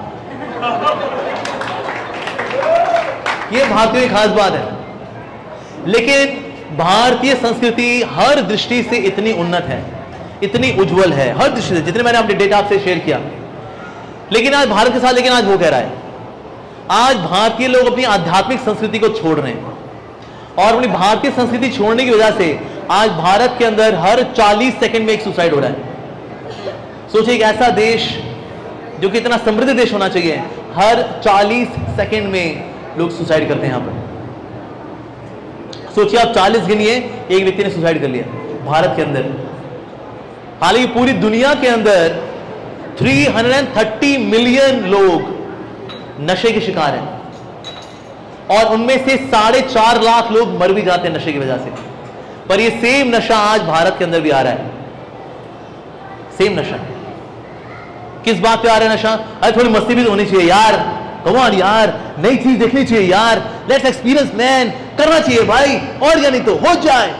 ये भारतीयों की खास बात है। लेकिन भारतीय संस्कृति हर दृष्टि से इतनी उन्नत है, इतनी उज्जवल है, हर दृष्टि से, जितने मैंने अपने डेटा आपसे शेयर किया। लेकिन आज भारत के साथ, लेकिन आज वो कह रहा है, आज भारतीय लोग अपनी आध्यात्मिक संस्कृति को छोड़ रहे हैं। और अपनी भारतीय संस्कृति छोड़ने की वजह से आज भारत के अंदर हर चालीस सेकंड में एक सुसाइड हो रहा है। सोचिए एक ऐसा देश जो कि इतना समृद्ध देश होना चाहिए, हर चालीस सेकंड में लोग सुसाइड करते हैं यहां पर। सोचिए आप चालीस गिनिए, एक व्यक्ति ने सुसाइड कर लिया भारत के अंदर। हालांकि पूरी दुनिया के अंदर तीन सौ तीस मिलियन लोग नशे के शिकार हैं और उनमें से साढ़े चार लाख लोग मर भी जाते हैं नशे की वजह से। पर ये सेम नशा आज भारत के अंदर भी आ रहा है। सेम नशा किस बात पे आ रहा है नशा? अरे थोड़ी मस्ती भी तो होनी चाहिए यार, कम ऑन यार, नई चीज देखनी चाहिए यार, लेट्स एक्सपीरियंस मैन, करना चाहिए भाई, और या नहीं तो हो जाए।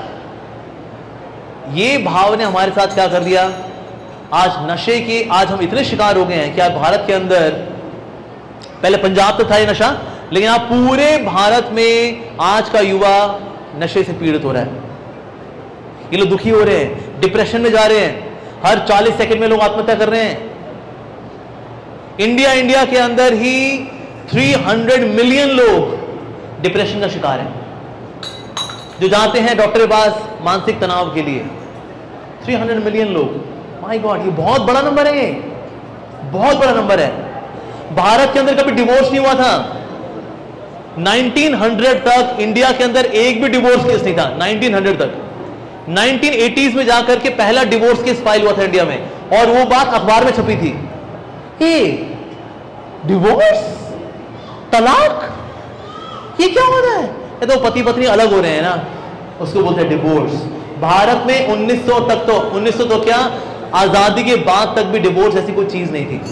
ये भाव ने हमारे साथ क्या कर दिया, आज नशे के आज हम इतने शिकार हो गए हैं कि आज भारत के अंदर, पहले पंजाब तो था ये नशा, लेकिन आप पूरे भारत में आज का युवा नशे से पीड़ित हो रहा है। ये लोग दुखी हो रहे हैं, डिप्रेशन में जा रहे हैं, हर चालीस सेकंड में लोग आत्महत्या कर रहे हैं। इंडिया इंडिया के अंदर ही तीन सौ मिलियन लोग डिप्रेशन का शिकार हैं, जो जाते हैं डॉक्टर के पास मानसिक तनाव के लिए। तीन सौ मिलियन लोग, माय गॉड, ये बहुत बड़ा नंबर है, बहुत बड़ा नंबर है। भारत के अंदर कभी डिवोर्स नहीं हुआ था। उन्नीस सौ तक इंडिया के अंदर एक भी डिवोर्स केस नहीं था। उन्नीस सौ तक नाइनटीन एटीज़ में जाकर के पहला डिवोर्स केस फाइल हुआ था इंडिया में, और वो बात अखबार में छपी थी। ए, डिवोर्स, तलाक, ये क्या हो रहा है? ये तो पति पत्नी अलग हो रहे हैं ना, उसको बोलते हैं डिवोर्स। भारत में उन्नीस सौ तक तो उन्नीस सौ तो क्या, आजादी के बाद तक भी डिवोर्स ऐसी कोई चीज नहीं थी,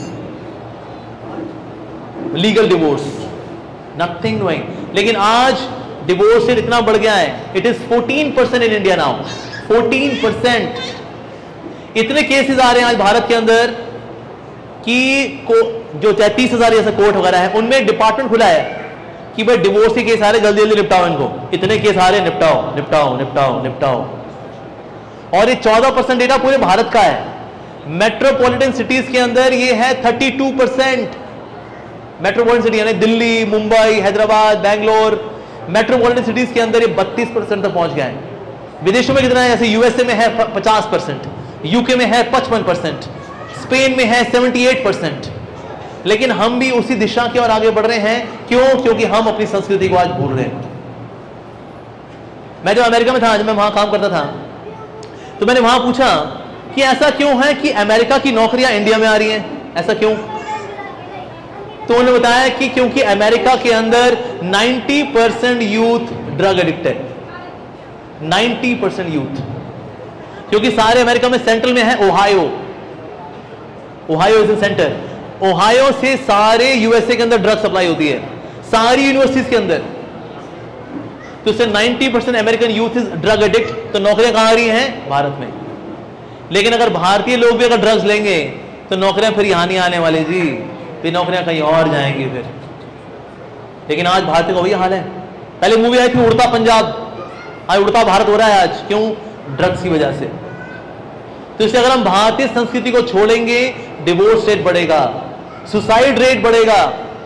लीगल डिवोर्स, नथिंग डूइंग। लेकिन आज डिवोर्स रेट इतना बढ़ गया है, इट इज चौदह परसेंट इन इंडिया नाउ, चौदह परसेंट। इतने केसेस आ रहे हैं आज भारत के अंदर कि को जो तैतीस हजार जैसा कोर्ट वगैरह है, उनमें डिपार्टमेंट खुला है कि भाई डिवोर्स के केस आ रहे, जल्दी जल्दी निपटाओ इनको, इतने केस आ रहे हैं, निपटाओ निपटाओ निपटाओ निपटाओ। और ये चौदह परसेंट डेटा पूरे भारत का है। मेट्रोपॉलिटन सिटीज के अंदर ये है बत्तीस परसेंट। मेट्रोपॉलिटन सिटी यानी दिल्ली, मुंबई, हैदराबाद, बैंगलोर, मेट्रोपॉलिटन सिटीज के अंदर ये बत्तीस परसेंट तक पहुंच गया है। विदेशों में कितना है? जैसे यूएसए में है पचास परसेंट, यूके में है पचपन परसेंट, स्पेन में है अठहत्तर परसेंट। लेकिन हम भी उसी दिशा की ओर आगे बढ़ रहे हैं। क्यों? क्योंकि हम अपनी संस्कृति को आज भूल रहे हैं। मैं जब अमेरिका में था, जब मैं वहां काम करता था, तो मैंने वहां पूछा कि ऐसा क्यों है कि अमेरिका की नौकरियां इंडिया में आ रही हैं, ऐसा क्यों? तो उन्होंने बताया कि क्योंकि अमेरिका के अंदर नब्बे परसेंट यूथ ड्रग एडिक्ट है, नब्बे परसेंट यूथ। क्योंकि सारे अमेरिका में सेंट्रल में है Ohio, Ohio is in centre. Ohio से सारे यूएसए के अंदर ड्रग सप्लाई होती है, सारी यूनिवर्सिटीज के अंदर। तो उससे नब्बे percent American youth is drug addict. तो नौकरियां कहां आ रही हैं? भारत में। लेकिन अगर भारतीय लोग भी अगर ड्रग्स लेंगे तो नौकरियां फिर यहां नहीं आने वाले जी, फिर नौकरियां कहीं और जाएंगी फिर। लेकिन आज भारतीय का वही हाल है। पहले मूवी आई थी उड़ता पंजाब, आज उड़ता भारत हो रहा है। आज क्यों? ड्रग्स की वजह से। तो इससे अगर हम भारतीय संस्कृति को छोड़ेंगे, डिवोर्स रेट बढ़ेगा, सुसाइड रेट बढ़ेगा।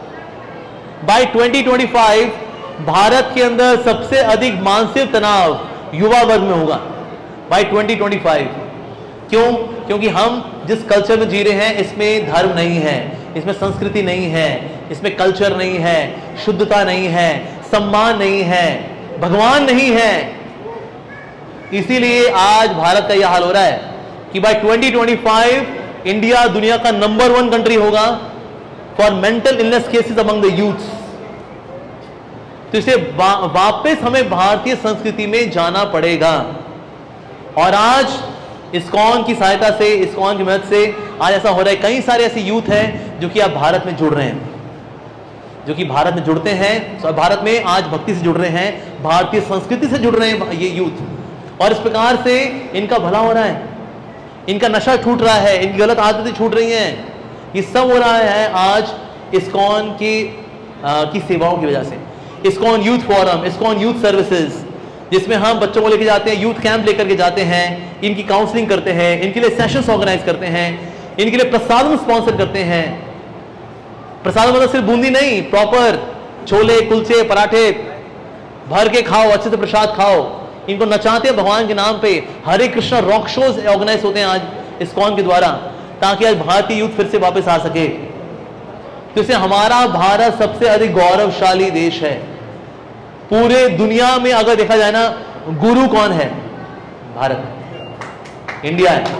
बाय दो हज़ार पच्चीस भारत के अंदर सबसे अधिक मानसिक तनाव युवा वर्ग में होगा बाय दो हज़ार पच्चीस। क्यों? क्योंकि हम जिस कल्चर में जी रहे हैं इसमें धर्म नहीं है, इसमें संस्कृति नहीं है, इसमें कल्चर नहीं है, शुद्धता नहीं है, सम्मान नहीं है, भगवान नहीं है। इसीलिए आज भारत का यह हाल हो रहा है कि बाय दो हज़ार पच्चीस इंडिया दुनिया का नंबर वन कंट्री होगा for mental illness cases among the youths. तो इसे वा, वापस हमें भारतीय संस्कृति में जाना पड़ेगा। और आज इस्कॉन की सहायता से, इस्कॉन की मदद से आज ऐसा हो रहा है, कई सारे ऐसे यूथ हैं जो कि आप भारत में जुड़ रहे हैं, जो कि भारत में जुड़ते हैं, भारत में आज भक्ति से जुड़ रहे हैं, भारतीय संस्कृति से जुड़ रहे हैं ये यूथ। और इस प्रकार से इनका भला हो रहा है, इनका नशा छूट रहा है, इनकी गलत आदतें छूट रही हैं। ये सब हो रहा है आज इस्कॉन की आ, की सेवाओं की वजह से। ISKCON youth forum, ISKCON youth services, जिसमें हम बच्चों को लेके जाते हैं, यूथ कैंप लेकर के जाते हैं, इनकी काउंसलिंग करते हैं, इनके लिए सेशंस ऑर्गेनाइज करते हैं, इनके लिए प्रसादम स्पॉन्सर करते हैं। प्रसादम मतलब सिर्फ बूंदी नहीं, प्रॉपर छोले, कुलचे, पराठे भर के खाओ, अच्छे से प्रसाद खाओ। इनको नचाते हैं भगवान के नाम पे। Hare Krishna rock shows organise होते हैं आज इस्कॉन के द्वारा, ताकि आज भारतीय यूथ फिर से वापस आ सके। तो इससे हमारा भारत सबसे अधिक गौरवशाली देश है। पूरे दुनिया में अगर देखा जाए ना, गुरु कौन है? भारत, इंडिया है।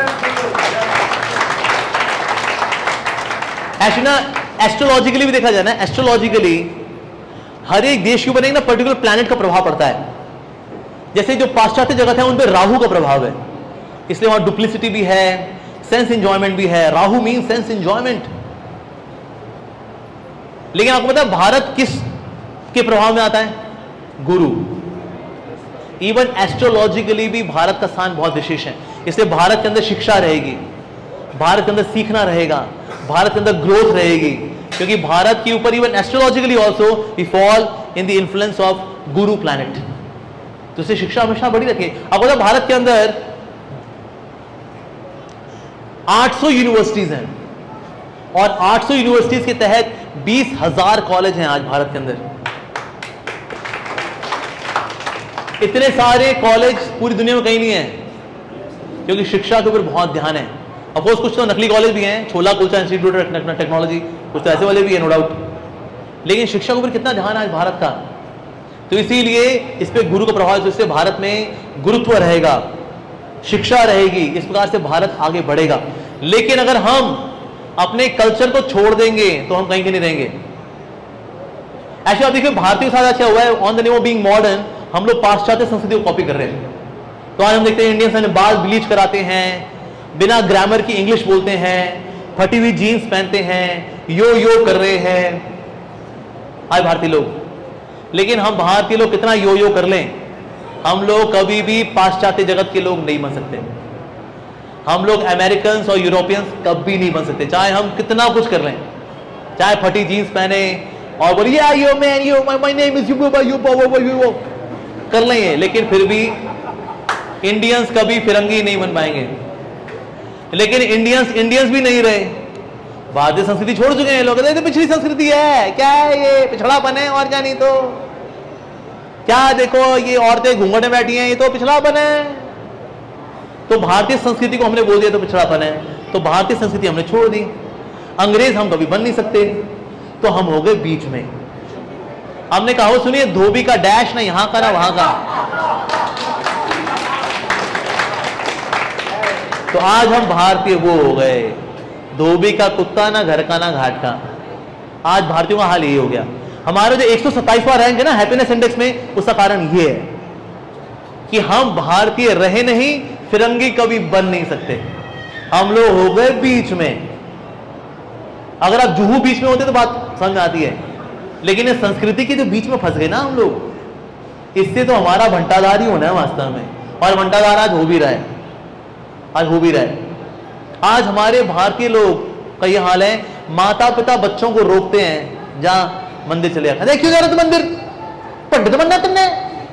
ऐसे ना एस्ट्रोलॉजिकली भी देखा जाए ना, एस्ट्रोलॉजिकली हर एक देश के ऊपर एक ना पर्टिकुलर प्लैनेट का प्रभाव पड़ता है। जैसे जो पाश्चात्य जगत है उन पर राहु का प्रभाव है, इसलिए वहां डुप्लिसिटी भी है, सेंस एंजॉयमेंट भी है। Rahu mean sense enjoyment. लेकिन आपको पता है भारत किस के प्रभाव में आता है? गुरु। इवन एस्ट्रोलॉजिकली भी भारत का स्थान बहुत विशेष है, इसलिए भारत के अंदर शिक्षा रहेगी, भारत के अंदर सीखना रहेगा, भारत के अंदर ग्रोथ रहेगी, क्योंकि भारत के ऊपर even astrologically also we fall in the influence of guru planet. तो इससे शिक्षा हमेशा बड़ी रखी। अब बोला भारत के अंदर आठ सौ यूनिवर्सिटीज हैं और आठ सौ यूनिवर्सिटीज के तहत बीस हजार कॉलेज हैं आज भारत के अंदर। इतने सारे कॉलेज पूरी दुनिया में कहीं नहीं है, क्योंकि शिक्षा के ऊपर बहुत ध्यान है। अफकोर्स कुछ तो नकली कॉलेज भी हैं, छोला कुलचा इंस्टीट्यूट ऑफ टेक्नोलॉजी, कुछ तो ऐसे वाले भी हैं, नो डाउट, लेकिन शिक्षा के ऊपर कितना ध्यान है आज भारत का। तो इसीलिए इस पे गुरु का प्रभाव, जिससे भारत में गुरुत्व रहेगा, शिक्षा रहेगी, इस प्रकार से भारत आगे बढ़ेगा। लेकिन अगर हम अपने कल्चर को छोड़ देंगे तो हम कहीं के नहीं रहेंगे। ऐसे आप देखिए भारतीय साथ अच्छा हुआ है, on the name of being modern हम लोग पाश्चात्य संस्कृति को कॉपी कर रहे हैं। तो आज हम देखते हैं इंडियंस बाल ब्लीच कराते हैं, बिना ग्रामर की इंग्लिश बोलते हैं, फटी हुई जीन्स पहनते हैं, यो यो कर रहे हैं आज भारतीय लोग। लेकिन हम भारतीय लोग कितना यो यो कर लें, हम लोग कभी भी पाश्चात्य जगत के लोग नहीं बन सकते। हम लोग अमेरिकन और यूरोपियंस कभी नहीं बन सकते, चाहे हम कितना कुछ कर लें, चाहे फटी जीन्स पहने और बोलिए yo man yo my name is you you कर लेंगे, लेकिन फिर भी इंडियंस कभी फिरंगी नहीं बन पाएंगे। लेकिन इंडियंस इंडियंस भी नहीं रहे, भारतीय संस्कृति छोड़ चुके हैं लोग। कहते हैं पिछड़ी संस्कृति है, क्या है ये, पिछड़ापन है और क्या, नहीं तो क्या, देखो ये औरतें घूंघट में बैठी हैं, ये तो पिछड़ापन है। तो भारतीय संस्कृति को हमने बोल दिया तो पिछड़ापन है, तो भारतीय संस्कृति हमने छोड़ दी। अंग्रेज हम कभी बन नहीं सकते, तो हम हो गए बीच में। हमने कहा सुनिए, धोबी का डैश ना यहां का ना वहां का। तो आज हम भारतीय वो हो गए, धोबी का कुत्ता ना घर का ना घाट का। आज भारतीयों का हाल यही हो गया। हमारा जो एक सौ सत्ताईसवां रैंक है ना हैप्पीनेस इंडेक्स में, उसका कारण ये है कि हम भारतीय रहे नहीं, फिरंगी कभी बन नहीं सकते। हम लोग हो गए बीच में। अगर आप जुहू बीच में होते तो बात समझ में आती है, लेकिन इस संस्कृति के जो बीच में फंस गए ना हम लोग, इससे तो हमारा भंटाधार ही होना है वास्तव में। और भंटाधार आज हो भी रहा है, आज हो भी रहा है। आज हमारे भारतीय लोग का ये हाल है, माता पिता बच्चों को रोकते हैं, जा मंदिर चले जाते, क्यों जा रहे हो मंदिर, पंडित बनना तुमने।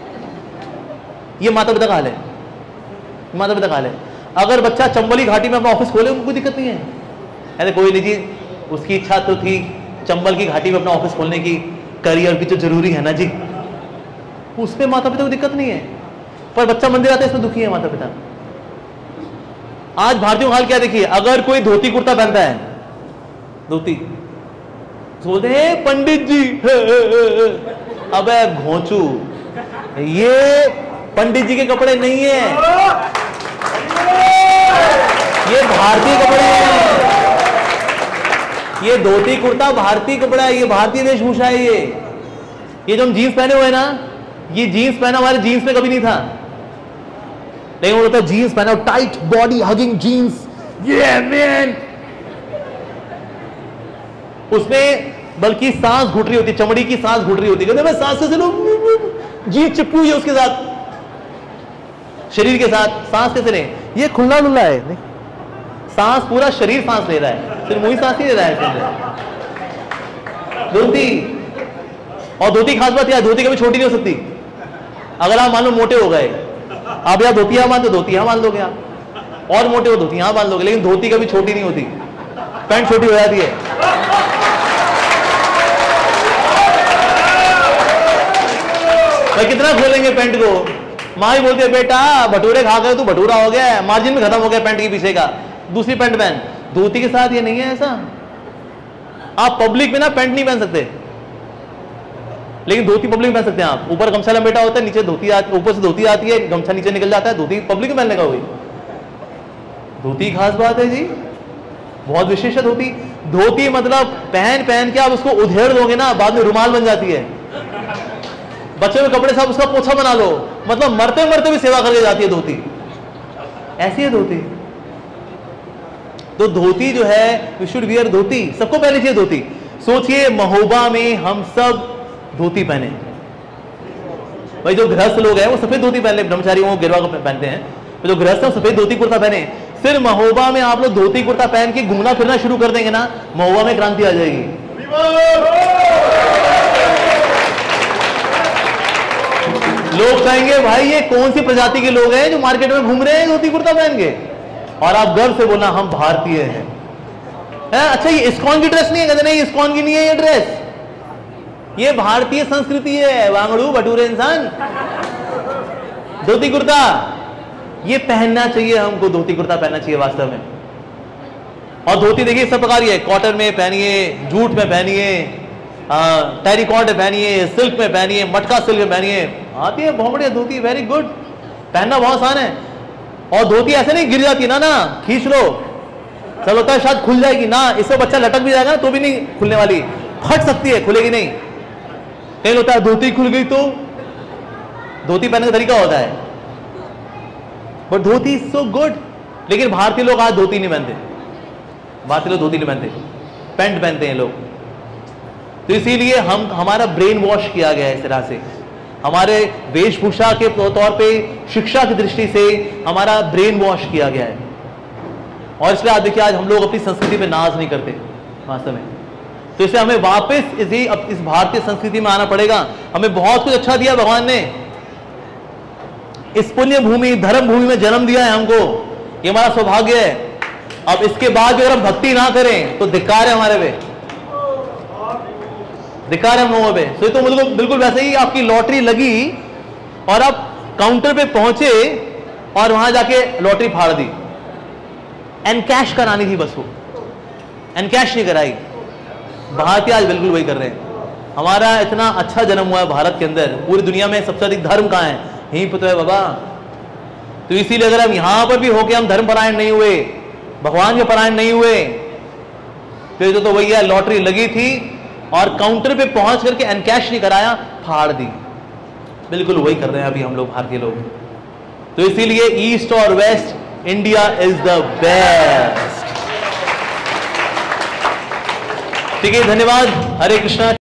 ये माता पिता का हाल है, माता पिता का हाल है। अगर बच्चा चंबली घाटी में अपना ऑफिस खोले, उनको कोई दिक्कत नहीं है, ऐसे कोई नहीं जी, उसकी इच्छा तो थी चंबल की घाटी में अपना ऑफिस खोलने की, करियर भी तो जरूरी है ना जी, उसमें माता पिता को दिक्कत नहीं है। पर बच्चा मंदिर आता है, इसमें दुखी है माता पिता। आज भारतीयों का हाल क्या देखिए, अगर कोई धोती कुर्ता पहनता है, धोती, बोलते हैं पंडित जी, अबे घोंचू, ये पंडित जी के कपड़े नहीं है, ये भारतीय कपड़े हैं। ये धोती कुर्ता भारतीय कपड़ा है, ये भारतीय वेशभूषा है। ये ये जो हम जीन्स पहने हुए ना, ये जीन्स पहना हमारे जीन्स में कभी नहीं था, लेकिन वो बोलता जीन्स पहना, टाइट बॉडी हगिंग जीन्स, ये मैन, उसमें बल्कि सांस घुट रही होती, चमड़ी की सांस घुट रही होती, कहते मैं सांस कैसे लूं, जीन्स चिपकी हुई है उसके साथ, शरीर के साथ सांस कैसे लें, ये खुला डुल्ला है, नहीं? सांस पूरा शरीर सांस ले रहा है, सिर्फ मुंह सांस नहीं ले रहा है। धोती, और धोती खास बात यह, धोती कभी छोटी नहीं हो सकती। अगर आप मान लो मोटे हो गए, आप यहाँ धोती यहाँ मान दो, धोती यहाँ मान लोगे आप, और मोटे हो धोती यहाँ मान लोगे, लेकिन धोती कभी छोटी नहीं होती, पैंट छोटी हो जाती है। भाई कितना खोलेंगे पैंट को, माँ ही बोलती है बेटा भटूरे खा गए तू भटूरा हो गया, मार्जिन में खत्म हो गया पैंट के पीछे का, दूसरी पैंट पहन। धोती के साथ ये नहीं है ऐसा, आप पब्लिक में ना पैंट नहीं पहन सकते, लेकिन धोती पब्लिक में पहन सकते हैं आप। ऊपर गमछा लपेटा होता है, नीचे धोती आती, ऊपर से धोती आती है, गमछा नीचे निकल जाता है, धोती पब्लिक में पहनने का हुई। धोती खास बात है जी, बहुत विशेष है धोती। धोती मतलब पहन पहन के आप उसको उधेड़ दोगे ना, बाद में रुमाल बन जाती है। बच्चों के कपड़े साहब उसका पोछा बना लो, मतलब मरते मरते भी सेवा करके जाती है धोती, ऐसी है धोती। तो धोती जो है, वी शुड वियर धोती, सबको पहननी चाहिए धोती। सोचिए महोबा में हम सब धोती पहने, भाई जो गृहस्थ लोग हैं वो सफेद धोती पहन ले, ब्रह्मचारी वो गिरवा पहनते हैं, तो जो गृहस्थ है सफेद धोती कुर्ता पहने। फिर महोबा में आप लोग धोती कुर्ता पहन के घूमना फिरना शुरू कर देंगे ना, महोबा में क्रांति आ जाएगी। लोग कहेंगे भाई ये कौन सी प्रजाति के लोग हैं जो मार्केट में घूम रहे हैं धोती कुर्ता पहन के, और आप गर्व से बोलना हम भारतीय हैं। है? अच्छा ये इस्कॉन की ड्रेस नहीं है? कहते नहीं इस्कॉन की नहीं है ये ड्रेस, ये भारतीय संस्कृति है। वांगड़ू भटूरे इंसान, धोती कुर्ता ये पहनना चाहिए हमको, धोती कुर्ता पहनना चाहिए वास्तव में। और धोती देखिए सब प्रकार की है, कॉटन में पहनिए, जूट में पहनिए, टेरिकॉट में पहनिए, सिल्क में पहनिए, मटका सिल्क में पहनिए, आती है बहुत बढ़िया धोती, वेरी गुड, पहनना बहुत आसान है। और धोती ऐसे नहीं गिर जाती ना, ना खींच लो, चलो होता है शायद खुल जाएगी ना, इससे बच्चा लटक भी जाएगा तो भी नहीं खुलने वाली, फट सकती है, खुलेगी नहीं। कहीं होता है धोती खुल गई तो धोती पहनने का तरीका होता है, but dhoti is so good. लेकिन भारतीय लोग आज धोती नहीं पहनते, भारतीय लोग धोती नहीं पहनते, पैंट पहनते हैं लोग। तो इसीलिए हम हमारा ब्रेन वॉश किया गया है इस तरह से, हमारे वेशभूषा के तौर पे, शिक्षा की दृष्टि से हमारा ब्रेन वॉश किया गया है। और इसलिए आप देखिए आज हम लोग अपनी संस्कृति पे नाज नहीं करते वास्तव में। तो इसलिए हमें वापस इसी अब इस भारतीय संस्कृति में आना पड़ेगा। हमें बहुत कुछ अच्छा दिया भगवान ने, इस पुण्य भूमि धर्म भूमि में जन्म दिया है हमको, ये हमारा सौभाग्य है। अब इसके बाद भी अगर हम भक्ति ना करें तो धिक्कार है हमारे पे, धिक्कार है हम लोगों पे। तो, तो बिल्कुल बिल्कुल वैसे ही आपकी लॉटरी लगी और आप काउंटर पे पहुंचे और वहां जाके लॉटरी फाड़ दी, एनकैश करानी थी बस, वो एनकैश नहीं कराई। भारतीय आज बिल्कुल वही कर रहे हैं। हमारा इतना अच्छा जन्म हुआ है भारत के अंदर, पूरी दुनिया में सबसे अधिक धर्म कहाँ है? यहीं पर तो है बाबा। तो इसीलिए अगर हम यहां पर भी होके हम धर्म परायण नहीं हुए, भगवान के परायण नहीं हुए, फिर तो, तो वही है, लॉटरी लगी थी और काउंटर पे पहुंच करके एनकैश नहीं कराया, फाड़ दी। बिल्कुल वही कर रहे हैं अभी हम लोग भारतीय लोग। तो इसीलिए ईस्ट और west, India is the best. ठीक है, धन्यवाद। हरे कृष्णा।